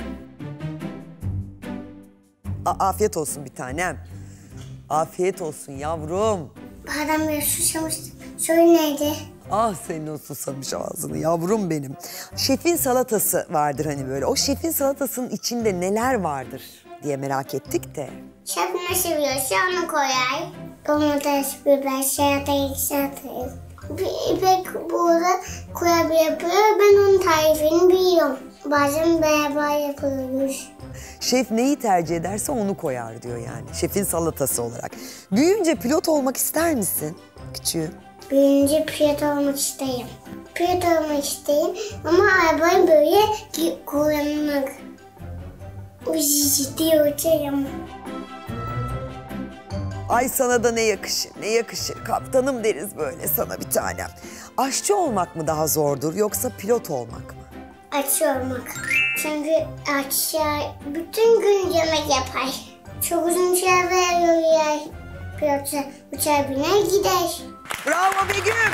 Afiyet olsun bir tanem. Afiyet olsun yavrum. Badem bir susamıştım. Söyle neydi? Ah senin o susamış ağzını yavrum benim. Şefin salatası vardır hani böyle. O şefin salatasının içinde neler vardır diye merak ettik de. Şef ne seviyorsa onu koyar. Domates, biber, salata. İpek burada kurabiye yapıyor. Ben onun tarifini biliyorum. Bazen beraber yapıyoruz. Şef neyi tercih ederse onu koyar diyor yani. Şefin salatası olarak. Büyüyünce pilot olmak ister misin küçüğüm? Büyüyünce pilot olmak isterim. Pilot olmak isterim ama arabayı böyle kullanmak. Diye uçarım. Ay sana da ne yakışır, ne yakışır. Kaptanım deriz böyle sana bir tanem. Aşçı olmak mı daha zordur yoksa pilot olmak mı? Aşçı olmak. Çünkü aşçı bütün gün yemek yapar. Çok uzun süre veriyor. Pilotsa uçağa biner gider. Bravo Begüm.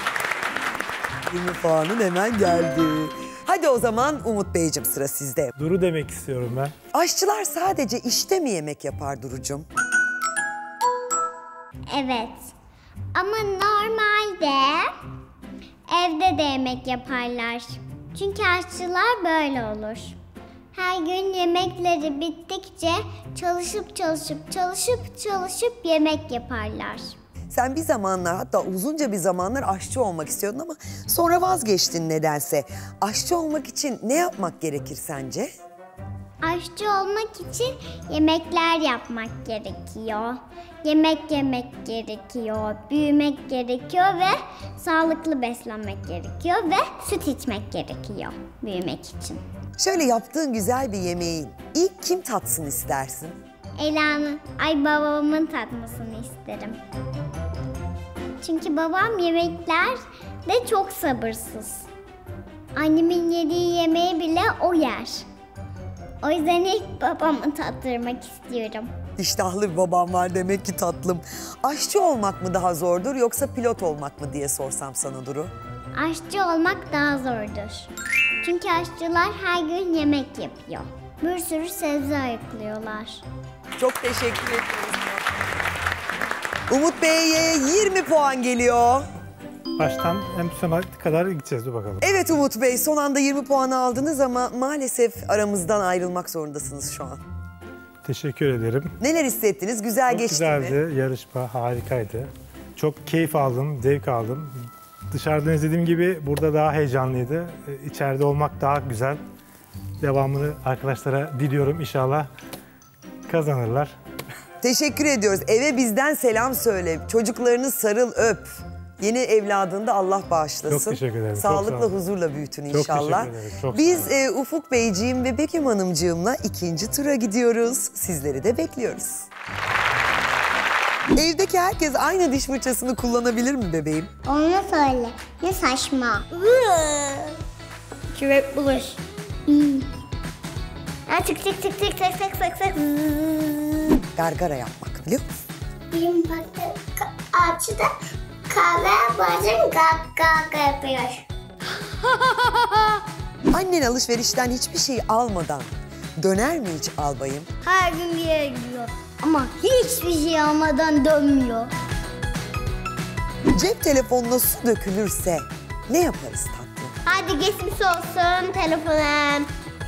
20 puanın hemen geldi. Hadi o zaman Umut Beyciğim sıra sizde. Duru demek istiyorum ben. Aşçılar sadece işte mi yemek yapar Duru'cum? Evet. Ama normalde evde de yemek yaparlar. Çünkü aşçılar böyle olur. Her gün yemekleri bittikçe çalışıp yemek yaparlar. Sen bir zamanlar hatta uzunca bir zamanlar aşçı olmak istiyordun ama sonra vazgeçtin nedense. Aşçı olmak için ne yapmak gerekir sence? Aşçı olmak için yemekler yapmak gerekiyor. Yemek yemek gerekiyor, büyümek gerekiyor ve sağlıklı beslenmek gerekiyor ve süt içmek gerekiyor büyümek için. Şöyle yaptığın güzel bir yemeğin ilk kim tatsın istersin? Ela'nın, babamın tatmasını isterim. Çünkü babam yemeklerde çok sabırsız. Annemin yediği yemeği bile o yer. O yüzden ilk babamı tattırmak istiyorum. İştahlı bir babam var demek ki tatlım. Aşçı olmak mı daha zordur yoksa pilot olmak mı diye sorsam sana Duru? Aşçı olmak daha zordur. Çünkü aşçılar her gün yemek yapıyor. Bir sürü sebze ayıklıyorlar. Çok teşekkür ediyoruz. Umut Bey'e 20 puan geliyor. Baştan en sona kadar gideceğiz, dur bakalım. Evet Umut Bey, son anda 20 puanı aldınız ama maalesef aramızdan ayrılmak zorundasınız şu an. Teşekkür ederim. Neler hissettiniz? Güzel Çok geçti mi? güzeldi, yarışma harikaydı. Çok keyif aldım, zevk aldım. Dışarıdan izlediğim gibi burada daha heyecanlıydı. İçeride olmak daha güzel. Devamını arkadaşlara diliyorum, inşallah kazanırlar. Teşekkür ediyoruz. Eve bizden selam söyle. Çocuklarını sarıl, öp. Yeni evladını da Allah bağışlasın. Çok teşekkür ederim. Sağlıkla, çok huzurla büyütün Çok inşallah. teşekkür ederim. Çok Biz sağ olun. Ufuk Beyciğim ve Begüm Hanımcığımla ikinci tura gidiyoruz. Sizleri de bekliyoruz. Evdeki herkes aynı diş fırçasını kullanabilir mi bebeğim? Onu söyle. Ne saçma. Küvet buluş. Tık tık tık tık tık tık tık tık. Gargara yapmak biliyor musun? Benim ağaçta kahve bazen kaka yapıyor. Annen alışverişten hiçbir şey almadan döner mi hiç albayım? Her gün bir yere gidiyor ama hiçbir şey almadan dönmüyor. Cep telefonuna su dökülürse ne yaparız tatlım? Hadi geçmiş olsun telefonum.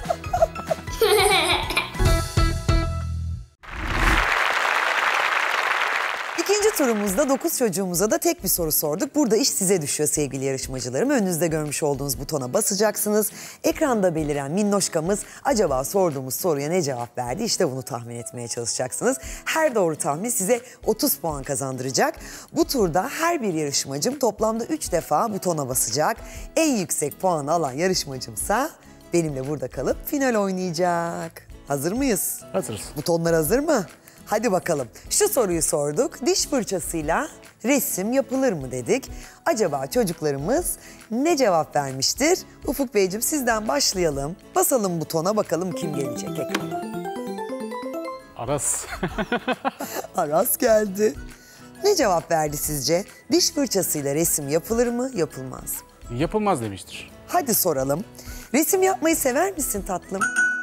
İkinci turumuzda 9 çocuğumuza da tek bir soru sorduk. Burada iş size düşüyor sevgili yarışmacılarım. Önünüzde görmüş olduğunuz butona basacaksınız. Ekranda beliren minnoşkamız acaba sorduğumuz soruya ne cevap verdi? İşte bunu tahmin etmeye çalışacaksınız. Her doğru tahmin size 30 puan kazandıracak. Bu turda her bir yarışmacım toplamda 3 defa butona basacak. En yüksek puanı alan yarışmacımsa benimle burada kalıp final oynayacak. Hazır mıyız? Hazırız. Butonlar hazır mı? Hadi bakalım. Şu soruyu sorduk. Diş fırçasıyla resim yapılır mı dedik. Acaba çocuklarımız ne cevap vermiştir? Ufuk Beyciğim sizden başlayalım. Basalım butona bakalım kim gelecek ekrana. Aras. Aras geldi. Ne cevap verdi sizce? Diş fırçasıyla resim yapılır mı, yapılmaz mı? Yapılmaz demiştir. Hadi soralım. Resim yapmayı sever misin tatlım?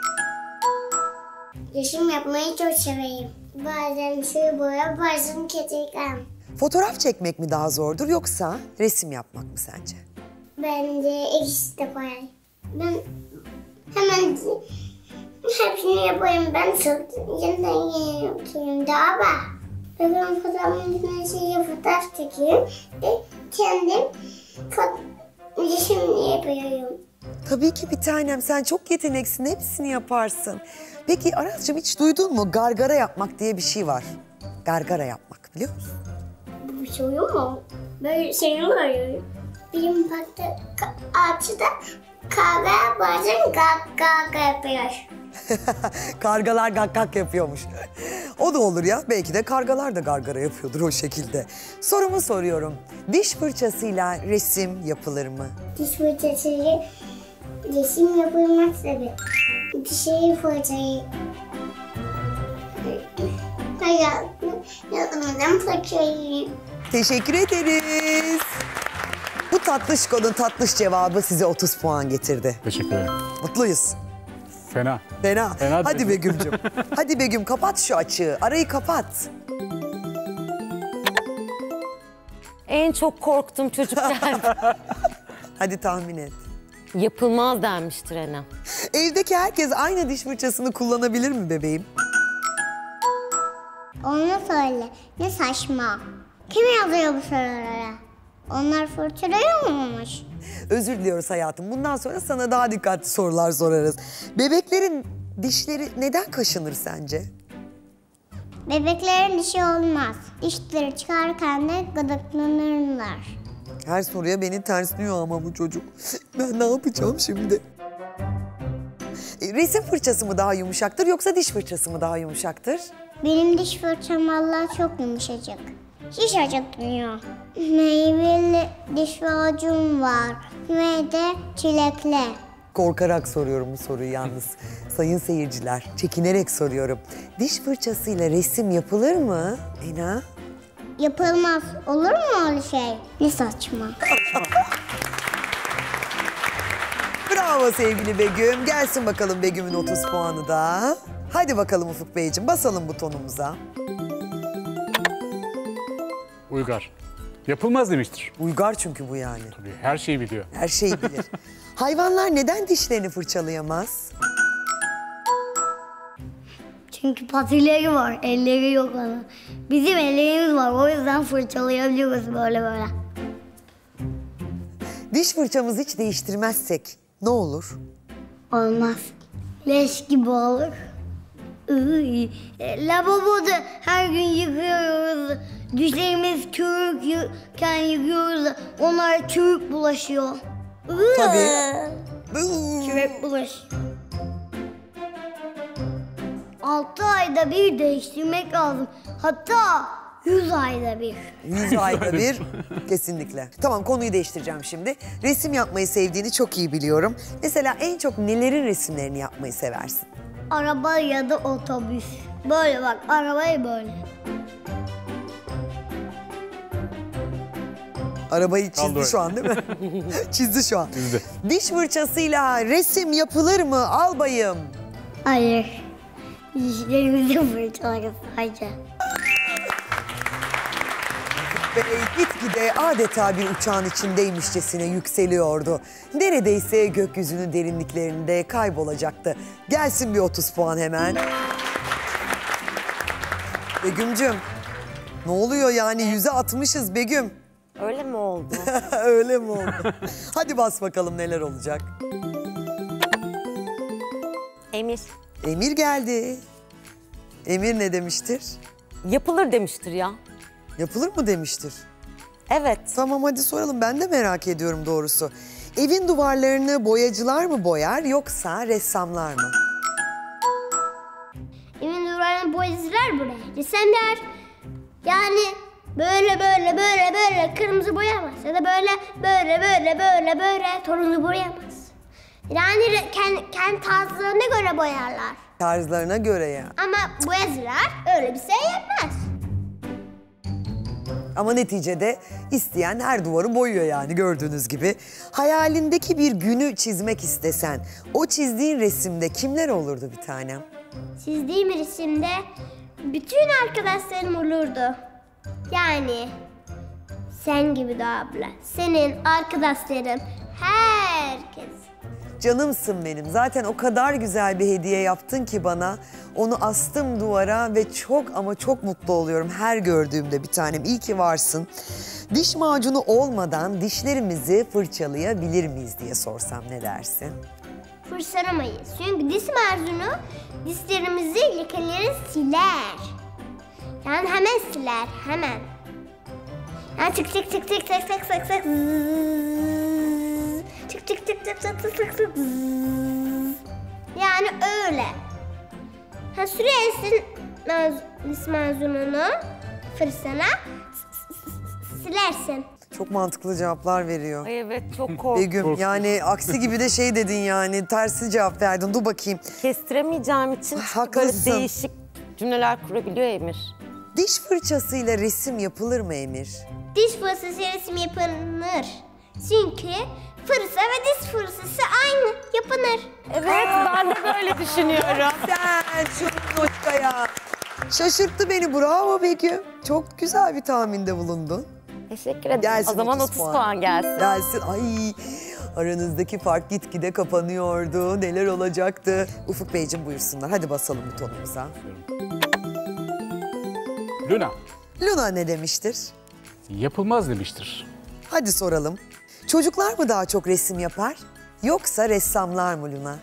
Resim yapmayı çok severim. Bazen sığ boya, bazen keçeli kalem. Fotoğraf çekmek mi daha zordur yoksa resim yapmak mı sence? Bence ikisi de kolay. Ben hemen hepsini yaparım. Ben yeniden yapıyorum da ama ben fotoğrafın fotoğraf çekeyim ve kendim resim yapıyorum. Tabii ki bir tanem. Sen çok yeteneksin. Hepsini yaparsın. Peki Arazcığım hiç duydun mu? Gargara yapmak diye bir şey var. Gargara yapmak biliyor musun? Bu bir şey oluyor mu? Böyle şey oluyor. Benim parkta ağaçta karga bazen gak yapıyor. Kargalar gak gak yapıyormuş. O da olur ya. Belki de kargalar da gargara yapıyordur o şekilde. Sorumu soruyorum. Diş fırçasıyla resim yapılır mı? Diş fırçasıyla resim yapılmaz tabii. Dişi fırçayı yakından fırçayı. Teşekkür ederiz. Bu tatlışkonun tatlış cevabı size 30 puan getirdi. Teşekkür ederim. Mutluyuz. Fena. Fena. Fena Hadi değil. Begüm'cüm. Hadi Begüm kapat şu açığı. Arayı kapat. En çok korktum çocukken. Hadi tahmin et. Yapılmaz denmiştir Enem. Evdeki herkes aynı diş fırçasını kullanabilir mi bebeğim? Onu söyle. Ne saçma. Kim yazıyor bu sorulara? Onlar fırçalıyor muymuş? Özür diliyoruz hayatım. Bundan sonra sana daha dikkatli sorular sorarız. Bebeklerin dişleri neden kaşınır sence? Bebeklerin dişi olmaz. Dişleri çıkarken de gıdıklanırlar. Her soruya beni tersliyor ama bu çocuk. Ben ne yapacağım şimdi? Resim fırçası mı daha yumuşaktır yoksa diş fırçası mı daha yumuşaktır? Benim diş fırçam vallahi çok yumuşacık. Hiç acıtmıyor. Meyveli diş macun var ve de çilekli. Korkarak soruyorum bu soruyu yalnız. Sayın seyirciler, çekinerek soruyorum. Diş fırçasıyla resim yapılır mı Ena? Yapılmaz. Olur mu öyle şey? Ne saçma. Bravo sevgili Begüm. Gelsin bakalım Begüm'ün 30 puanı da. Hadi bakalım Ufuk Beyciğim, basalım butonumuza. Uygar. Yapılmaz demiştir. Uygar çünkü bu yani. Tabii her şeyi biliyor. Her şeyi bilir. Hayvanlar neden dişlerini fırçalayamaz? Çünkü patileri var, elleri yok onun. Bizim ellerimiz var, o yüzden fırçalayabiliyoruz böyle. Diş fırçamızı hiç değiştirmezsek ne olur? Olmaz. Leş gibi olur. Lavaboda her gün yıkıyoruz. Dişlerimiz çürükken yıkıyoruz. Onlar çürük bulaşıyor. Tabii. Çürük bulaşıyor. 6 ayda bir değiştirmek lazım. Hatta 100 ayda bir. 100 ayda bir. Kesinlikle. Tamam, konuyu değiştireceğim şimdi. Resim yapmayı sevdiğini çok iyi biliyorum. Mesela en çok nelerin resimlerini yapmayı seversin? Araba ya da otobüs. Böyle bak, arabayı böyle. Arabayı çizdi Kaldı şu an değil mi? Çizdi şu an. Çizdi. Diş fırçasıyla resim yapılır mı albayım? Hayır. Dişlerimizi fırçalarız sadece. Ve gitgide adeta bir uçağın içindeymişçesine yükseliyordu. Neredeyse gökyüzünün derinliklerinde kaybolacaktı. Gelsin bir 30 puan hemen. Begüm'cüm, ne oluyor yani? 100'e atmışız Begüm. Öyle mi oldu? Öyle mi oldu? Hadi bas bakalım neler olacak. Emir. Emir geldi. Emir ne demiştir? Yapılır demiştir ya. Yapılır mı demiştir? Evet. Tamam, hadi soralım. Ben de merak ediyorum doğrusu. Evin duvarlarını boyacılar mı boyar yoksa ressamlar mı? Evin duvarlarını boyacılar buraya. Resimler. Yani böyle kırmızı boyamaz. Ya da böyle turuncu boyamaz. Yani kendi tarzlarına göre boyarlar. Tarzlarına göre ya. Ama boyacılar öyle bir şey yapmaz. Ama neticede isteyen her duvarı boyuyor yani gördüğünüz gibi. Hayalindeki bir günü çizmek istesen, o çizdiğin resimde kimler olurdu bir tanem? Çizdiğim resimde bütün arkadaşlarım olurdu. Yani sen gibi de abla, senin arkadaşların, herkes. Canımsın benim. Zaten o kadar güzel bir hediye yaptın ki bana. Onu astım duvara ve çok ama çok mutlu oluyorum her gördüğümde bir tanem. İyi ki varsın. Diş macunu olmadan dişlerimizi fırçalayabilir miyiz diye sorsam ne dersin? Fırçalamayız. Çünkü diş macunu dişlerimizi, lekeleri siler. Yani hemen siler, hemen. Yani çık çık çık çık çık çık çık çık zzzz. Çık çık çık çık çık çık çık çık zzzz. Yani öyle. Ha sürersin diş macununu fırçana silersin. Çok mantıklı cevaplar veriyor. Ay evet, çok korktum. Begüm yani aksi gibi de şey dedin yani tersi cevap verdin. Dur bakayım. Kestiremeyeceğim için Haklısın. böyle değişik cümleler kurabiliyor Emir. Diş fırçasıyla resim yapılır mı Emir? Diş fırçası resim yapılır. Çünkü fırça ve diş fırçası aynı yapılır. Evet, ben de böyle düşünüyorum. Sen şu noktaya. Şaşırttı beni, bravo Begüm. Çok güzel bir tahminde bulundun. Teşekkür ederim. Gelsin O zaman 30 30 puan gelsin. Gelsin. Ay aranızdaki fark gitgide kapanıyordu. Neler olacaktı? Ufuk Beyciğim buyursunlar. Hadi basalım butonumuza. Luna, Luna ne demiştir? yapılmaz demiştir. Hadi soralım. Çocuklar mı daha çok resim yapar? Yoksa ressamlar mı Luna?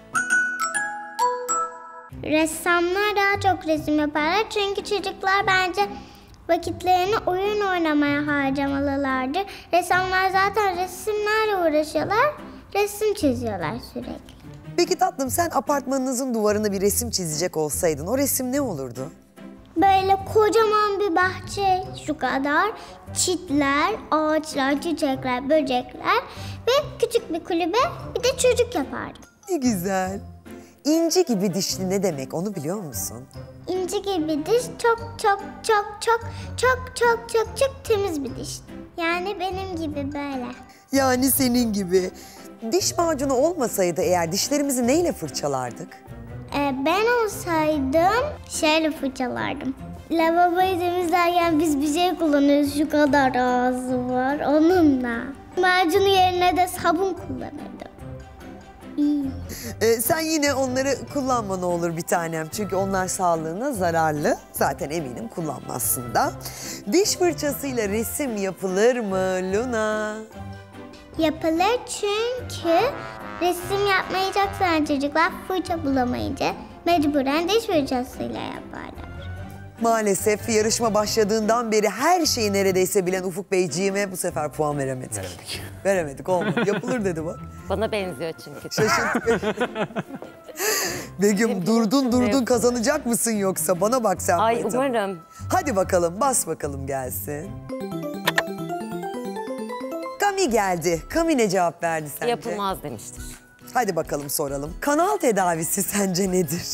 Ressamlar daha çok resim yaparlar çünkü çocuklar bence vakitlerini oyun oynamaya harcamalılardı. Ressamlar zaten resimlerle uğraşıyorlar, resim çiziyorlar sürekli. Peki tatlım sen apartmanınızın duvarına bir resim çizecek olsaydın o resim ne olurdu? Böyle kocaman bir bahçe şu kadar, çitler, ağaçlar, çiçekler, böcekler ve küçük bir kulübe bir de çocuk yapardım. Ne güzel. İnci gibi dişli ne demek onu biliyor musun? İnci gibi diş çok çok çok çok çok çok çok çok temiz bir diş. Yani benim gibi böyle. Yani senin gibi. Diş macunu olmasaydı eğer dişlerimizi neyle fırçalardık? Ben olsaydım şöyle fırçalardım. Lavaboyu temizlerken biz bir şey kullanıyoruz. Şu kadar ağzı var onunla. Macunu yerine de sabun kullanırdım. Sen yine onları kullanma ne olur bir tanem. Çünkü onlar sağlığına zararlı. Zaten eminim kullanmazsın da. Diş fırçasıyla resim yapılır mı Luna? Yapılır çünkü resim yapmayacaksan çocuklar fırça bulamayınca mecburen diş fırçasıyla yaparlar. Maalesef yarışma başladığından beri her şeyi neredeyse bilen Ufuk Beyciğime bu sefer puan veremedik. Veremedik olmadı. Yapılır dedi bak. Bana benziyor çünkü. Şaşırtık. Begüm durdun kazanacak mısın yoksa? Bana bak sen. Ay Mayta. umarım. Hadi bakalım bas bakalım gelsin. Kami geldi. Kami ne cevap verdi sence? Yapılmaz demiştir. Hadi bakalım soralım. Kanal tedavisi sence nedir?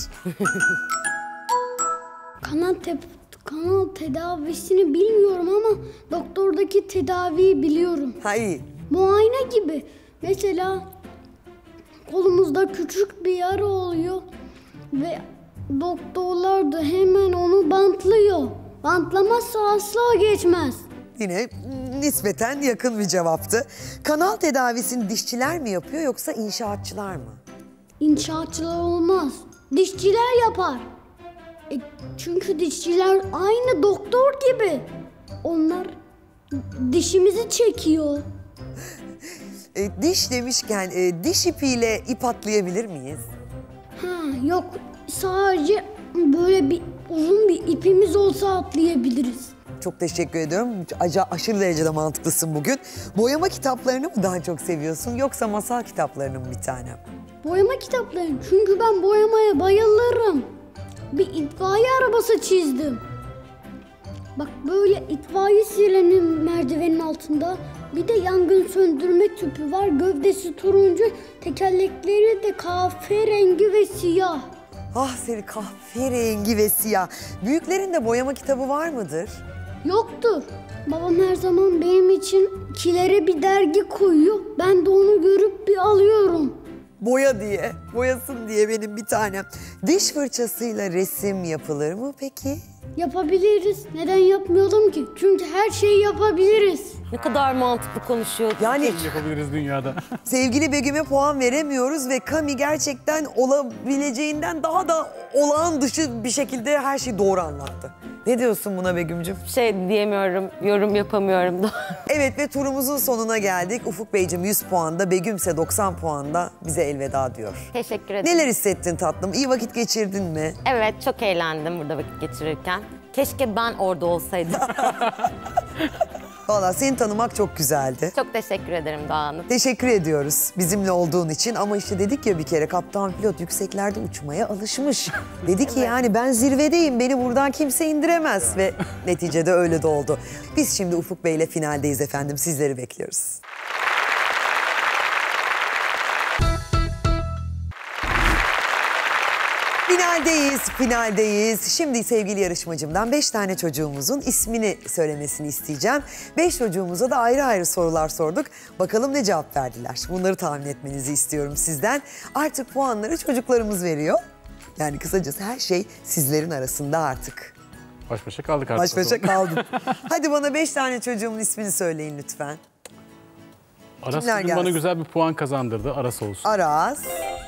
Kanal tedavisini bilmiyorum ama doktordaki tedaviyi biliyorum. Hayır. Muayene gibi. Mesela kolumuzda küçük bir yara oluyor ve doktorlar da hemen onu bantlıyor. Bantlamazsa asla geçmez. Yine nispeten yakın bir cevaptı. Kanal tedavisini dişçiler mi yapıyor yoksa inşaatçılar mı? İnşaatçılar olmaz. Dişçiler yapar. Çünkü dişçiler aynı doktor gibi. Onlar dişimizi çekiyor. Diş demişken diş ipiyle ip atlayabilir miyiz? Yok, sadece böyle bir uzun bir ipimiz olsa atlayabiliriz. Çok teşekkür ediyorum. Aşırı derecede mantıklısın bugün. Boyama kitaplarını mı daha çok seviyorsun yoksa masal kitaplarını mı bir tane? Boyama kitapları. Çünkü ben boyamaya bayılırım. Bir itfaiye arabası çizdim. Bak böyle itfaiye sirenin merdivenin altında bir de yangın söndürme tüpü var. Gövdesi turuncu, tekerlekleri de kahverengi ve siyah. Ah seni kahverengi ve siyah. Büyüklerin de boyama kitabı var mıdır? Yoktur. Babam her zaman benim için kilere bir dergi koyuyor. Ben de onu görüp bir alıyorum. Boya diye, boyasın diye benim bir tanem. Diş fırçasıyla resim yapılır mı peki? Yapabiliriz. Neden yapmayalım ki? Çünkü her şeyi yapabiliriz. Ne kadar mantıklı konuşuyor. Yani Yapabiliriz dünyada. sevgili Begüm'e puan veremiyoruz ve Kami gerçekten olabileceğinden daha da olağan dışı bir şekilde her şeyi doğru anlattı. Ne diyorsun buna Begüm'cüm? Şey diyemiyorum, yorum yapamıyorum da. Evet ve turumuzun sonuna geldik. Ufuk Beyciğim 100 puanda, Begüm ise 90 puanda bize elveda diyor. Teşekkür ederim. Neler hissettin tatlım? İyi vakit geçirdin mi? Evet, çok eğlendim burada vakit geçirirken. Keşke ben orada olsaydım. Valla seni tanımak çok güzeldi. Çok teşekkür ederim Doğa Hanım. Teşekkür ediyoruz bizimle olduğun için ama işte dedik ya bir kere kaptan pilot yükseklerde uçmaya alışmış. Dedi ki yani ben zirvedeyim, beni buradan kimse indiremez ve neticede öyle de oldu. Biz şimdi Ufuk Bey'le finaldeyiz efendim, sizleri bekliyoruz. Finaldeyiz. Şimdi sevgili yarışmacımdan 5 tane çocuğumuzun ismini söylemesini isteyeceğim. 5 çocuğumuza da ayrı ayrı sorular sorduk. Bakalım ne cevap verdiler. Bunları tahmin etmenizi istiyorum sizden. Artık puanları çocuklarımız veriyor. Yani kısacası her şey sizlerin arasında artık. Baş başa kaldık artık. Baş başa kaldık. Hadi bana 5 tane çocuğumun ismini söyleyin lütfen. Aras Kimler bugün bana gelsin? güzel bir puan kazandırdı. Aras olsun. Aras,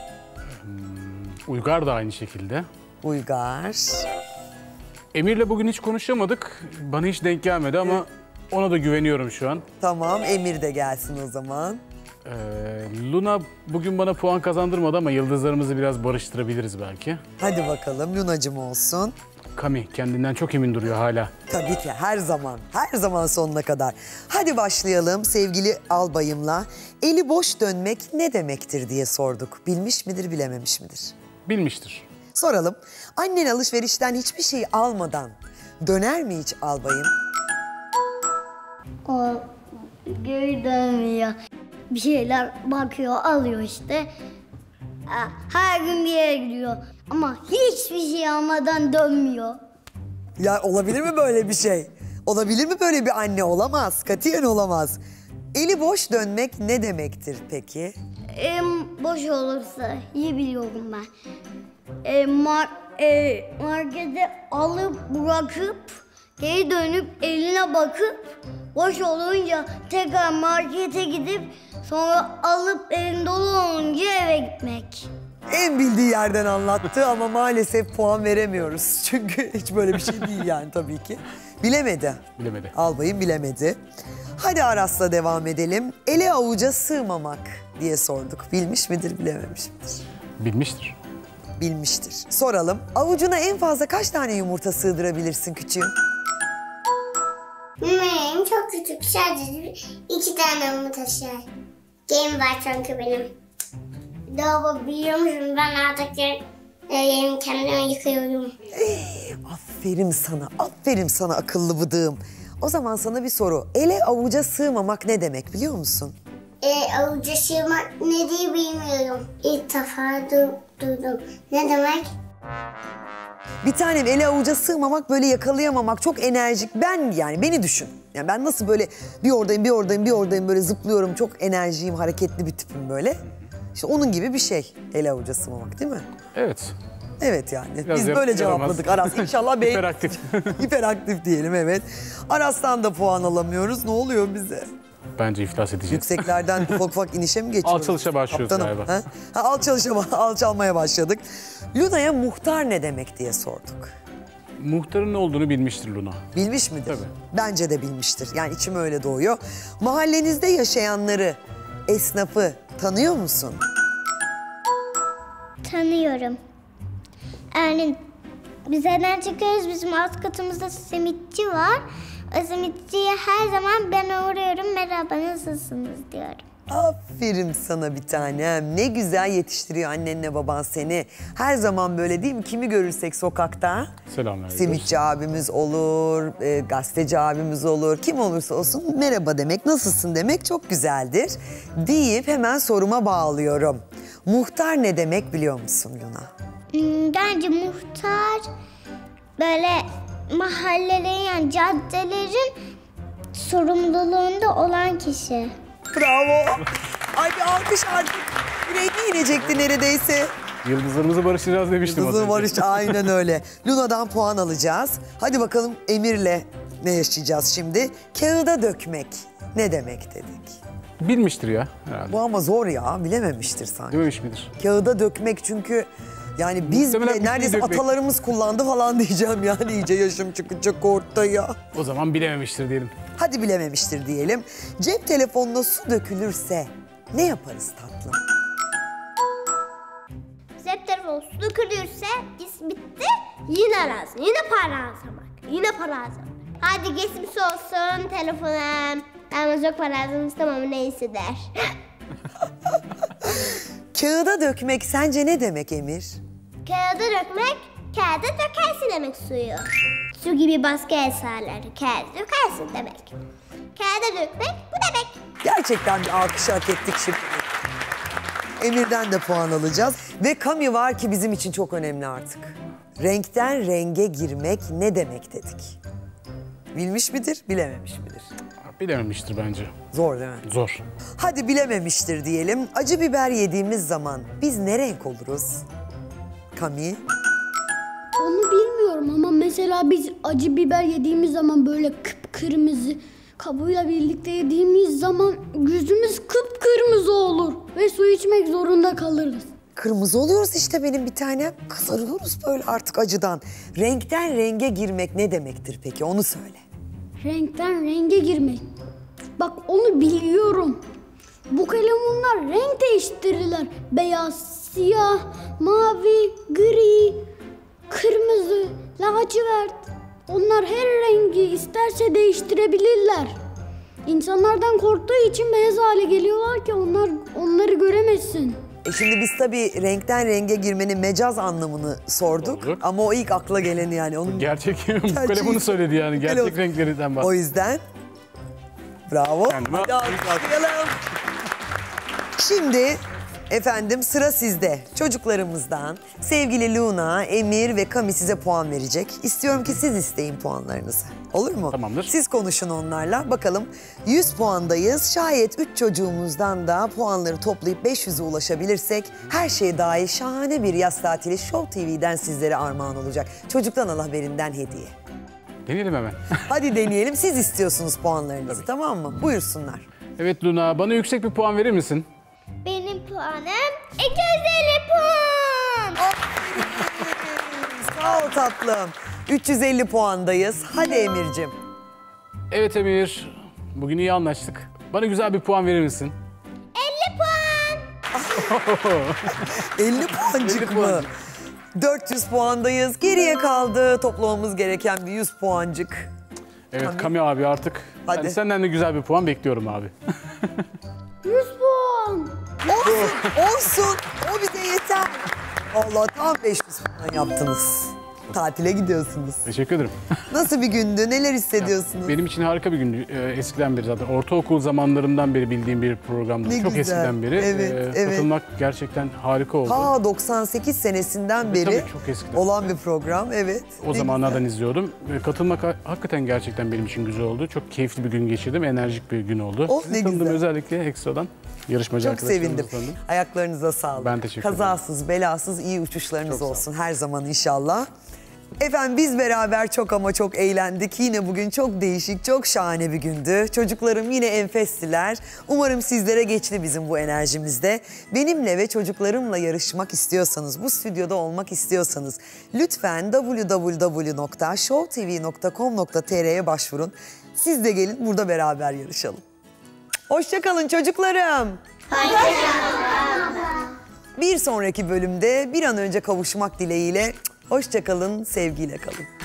Uygar da aynı şekilde. Uygar, Emir'le bugün hiç konuşamadık. Bana hiç denk gelmedi ama ona da güveniyorum şu an. tamam Emir de gelsin o zaman. Luna bugün bana puan kazandırmadı ama yıldızlarımızı biraz barıştırabiliriz belki. Hadi bakalım Lunacığım olsun. Kami kendinden çok emin duruyor hala. Tabii ki her zaman sonuna kadar. Hadi başlayalım sevgili albayımla. Eli boş dönmek ne demektir diye sorduk. Bilmiş midir, bilememiş midir? Bilmiştir. Soralım. Annen alışverişten hiçbir şey almadan döner mi hiç albayım? O geri dönmüyor. Bir şeyler bakıyor, alıyor işte. Her gün bir yere gidiyor. Ama hiçbir şey almadan dönmüyor. Ya olabilir mi böyle bir şey? Olabilir mi böyle bir anne? Olamaz. Katiyen olamaz. Eli boş dönmek ne demektir peki? Boş olursa iyi biliyorum ben. Markete alıp bırakıp geri dönüp eline bakıp boş olunca tekrar markete gidip sonra alıp elin dolu olunca eve gitmek. En bildiği yerden anlattı ama maalesef puan veremiyoruz. Çünkü hiç böyle bir şey değil yani tabii ki. Bilemedi. Bilemedi. Albayım bilemedi. Hadi Aras'la devam edelim. Ele avuca sığmamak diye sorduk. Bilmiş midir, bilememiş midir? Bilmiştir. Bilmiştir. Soralım. Avucuna en fazla kaç tane yumurta sığdırabilirsin küçüğüm? Benim çok küçük, sadece 2 tane yumurta taşır. Game var çünkü benim. Daha biliyor musun, ben artık kendimi yıkıyorum. Aferin sana akıllı bıdığım. O zaman sana bir soru. Ele avuca sığmamak ne demek biliyor musun? Avuca sığmak ne diye bilmiyorum. İlk defa duydum. Ne demek? Bir tanem ele avuca sığmamak, böyle yakalayamamak, çok enerjik. Beni düşün. Yani ben nasıl böyle bir oradayım böyle zıplıyorum. Çok enerjiyim, hareketli bir tipim böyle. İşte onun gibi bir şey ele avuca sığmamak değil mi? Evet. Evet yani. Biraz Biz böyle cevapladık Aras. İnşallah Hiperaktif. hiperaktif diyelim evet. Aras'tan da puan alamıyoruz. Ne oluyor bize? Bence iflas edeceğiz. Yükseklerden ufak inişe mi geçiyoruz? Alçalışa başlıyoruz Kaptanım, galiba. alçalmaya başladık. Luna'ya muhtar ne demek diye sorduk. Muhtarın ne olduğunu bilmiştir Luna. Bilmiş midir? Tabii. Bence de bilmiştir. Yani içim öyle doğuyor. Mahallenizde yaşayanları, esnafı tanıyor musun? Tanıyorum. Yani biz hemen çıkıyoruz. Bizim alt katımızda simitçi var. O simitçiye her zaman ben uğruyorum. Merhaba, nasılsınız diyorum. Aferin sana bir tanem. Ne güzel yetiştiriyor annenle baban seni. Her zaman böyle değil mi? Kimi görürsek sokakta. Selamlar. Simitçi abimiz olur, gazeteci abimiz olur. Kim olursa olsun merhaba demek, nasılsın demek çok güzeldir. Deyip hemen soruma bağlıyorum. Muhtar ne demek biliyor musun Luna? Bence muhtar böyle mahallelerin yani caddelerin sorumluluğunda olan kişi. Bravo. Ay bir alkış artık. Yüreğime inecekti neredeyse. Yıldızlarımızı barıştıracağız demiştim. Kızım Barış, aynen öyle. Luna'dan puan alacağız. Hadi bakalım Emir'le ne yaşayacağız şimdi? Kağıda dökmek ne demek dedik. Bilmiştir ya herhalde. Bu ama zor ya, bilememiştir sanki. Dememiş midir? Kağıda dökmek çünkü yani biz Muhtemelen bile neredeyse dökmek. atalarımız kullandı falan diyeceğim yani iyice yaşım çıkacak ortaya. O zaman bilememiştir diyelim. Hadi bilememiştir diyelim. Cep telefonuna su dökülürse ne yaparız tatlım? Cep telefonu su dökülürse iş bitti. Yine lazım. Yine para harcamak. Yine para harcamak. Hadi geçmiş olsun telefonum. Ben çok para harcamıştım ama neyse der. Kağıda dökmek sence ne demek Emir? Kağıda dökmek, kağıda dökersin demek suyu. Su gibi baskı eserleri, kağıda dökersin demek. Kağıda dökmek bu demek. Gerçekten bir alkış hak ettik şimdi. Emir'den de puan alacağız. Ve Kami var ki bizim için çok önemli artık. Renkten renge girmek ne demek dedik. Bilmiş midir, bilememiş midir? Bilememiştir bence. Zor değil mi? Zor. Hadi bilememiştir diyelim. Acı biber yediğimiz zaman biz ne renk oluruz? Kami? Onu bilmiyorum ama mesela biz acı biber yediğimiz zaman böyle kıpkırmızı kabuğuyla birlikte yediğimiz zaman yüzümüz kıpkırmızı olur ve su içmek zorunda kalırız. Kırmızı oluyoruz işte benim bir tanem. Kızarıyoruz böyle artık acıdan. Renkten renge girmek ne demektir peki? Onu söyle. Renkten renge girmek. Bak onu biliyorum. Bu kalemunlar renk değiştirirler. Beyaz, siyah, mavi, gri, kırmızı, lacivert. Onlar her rengi isterse değiştirebilirler. İnsanlardan korktuğu için beyaz hale geliyorlar ki onları göremezsin. Şimdi biz tabii renkten renge girmenin mecaz anlamını sorduk. Sorduk. Ama o ilk akla geleni yani. Onun Gerçek bu bunu söyledi yani. Gerçek renklerinden O bahsediyor. yüzden bravo. Kendime Hadi alkışlayalım. Şimdi efendim sıra sizde. Çocuklarımızdan sevgili Luna, Emir ve Kami size puan verecek. İstiyorum ki siz isteyin puanlarınızı. Olur mu? Tamamdır. Siz konuşun onlarla. Bakalım 100 puandayız. Şayet 3 çocuğumuzdan da puanları toplayıp 500'e ulaşabilirsek her şey dahil şahane bir yaz tatili Show TV'den sizlere armağan olacak. Çocuktan Al Haberinden hediye. Deneyelim hemen. Hadi deneyelim. Siz istiyorsunuz puanlarınızı, tamam mı? Buyursunlar. Evet Luna, bana yüksek bir puan verir misin? Benim puanım 250 puan. Sağ ol tatlım. 350 puandayız. Hadi Emir'cim. Evet Emir, bugün iyi anlaştık. Bana güzel bir puan verir misin? 50 puan. 50 puancık 50 mı? puancık. 400 puandayız. Geriye kaldı toplamamız gereken bir 100 puancık. Evet Kami abi artık. Hadi. Ben senden de güzel bir puan bekliyorum abi. 100 puan. Olsun. O bize yeter. Allah tam 500 puan yaptınız. Tatile gidiyorsunuz. Teşekkür ederim. Nasıl bir gündü? Neler hissediyorsunuz? Benim için harika bir gündü. Eskiden beri zaten. Ortaokul zamanlarımdan beri bildiğim bir programdı. Ne Çok güzel. eskiden beri. Evet. Katılmak gerçekten harika oldu. Ta 98 senesinden beri tabii, çok eskiden. olan bir program. Evet. O Ne zamanlardan güzel. izliyordum. Katılmak hakikaten gerçekten benim için güzel oldu. Çok keyifli bir gün geçirdim. Enerjik bir gün oldu. Oh, Sizi ne tanıdım güzel. özellikle ekstradan. Yarışmacı Çok arkadaşlarımızı sevindim. tanıdım. Ayaklarınıza sağlık. Ben teşekkür ederim. Kazasız, belasız iyi uçuşlarınız Çok sağ olsun her zaman inşallah. Efendim biz beraber çok ama çok eğlendik. Yine bugün çok değişik, çok şahane bir gündü. Çocuklarım yine enfestiler. Umarım sizlere geçti bizim bu enerjimizde. Benimle ve çocuklarımla yarışmak istiyorsanız, bu stüdyoda olmak istiyorsanız lütfen www.showtv.com.tr'ye başvurun. Siz de gelin burada beraber yarışalım. Hoşça kalın çocuklarım. Bir sonraki bölümde bir an önce kavuşmak dileğiyle hoşça kalın, sevgiyle kalın.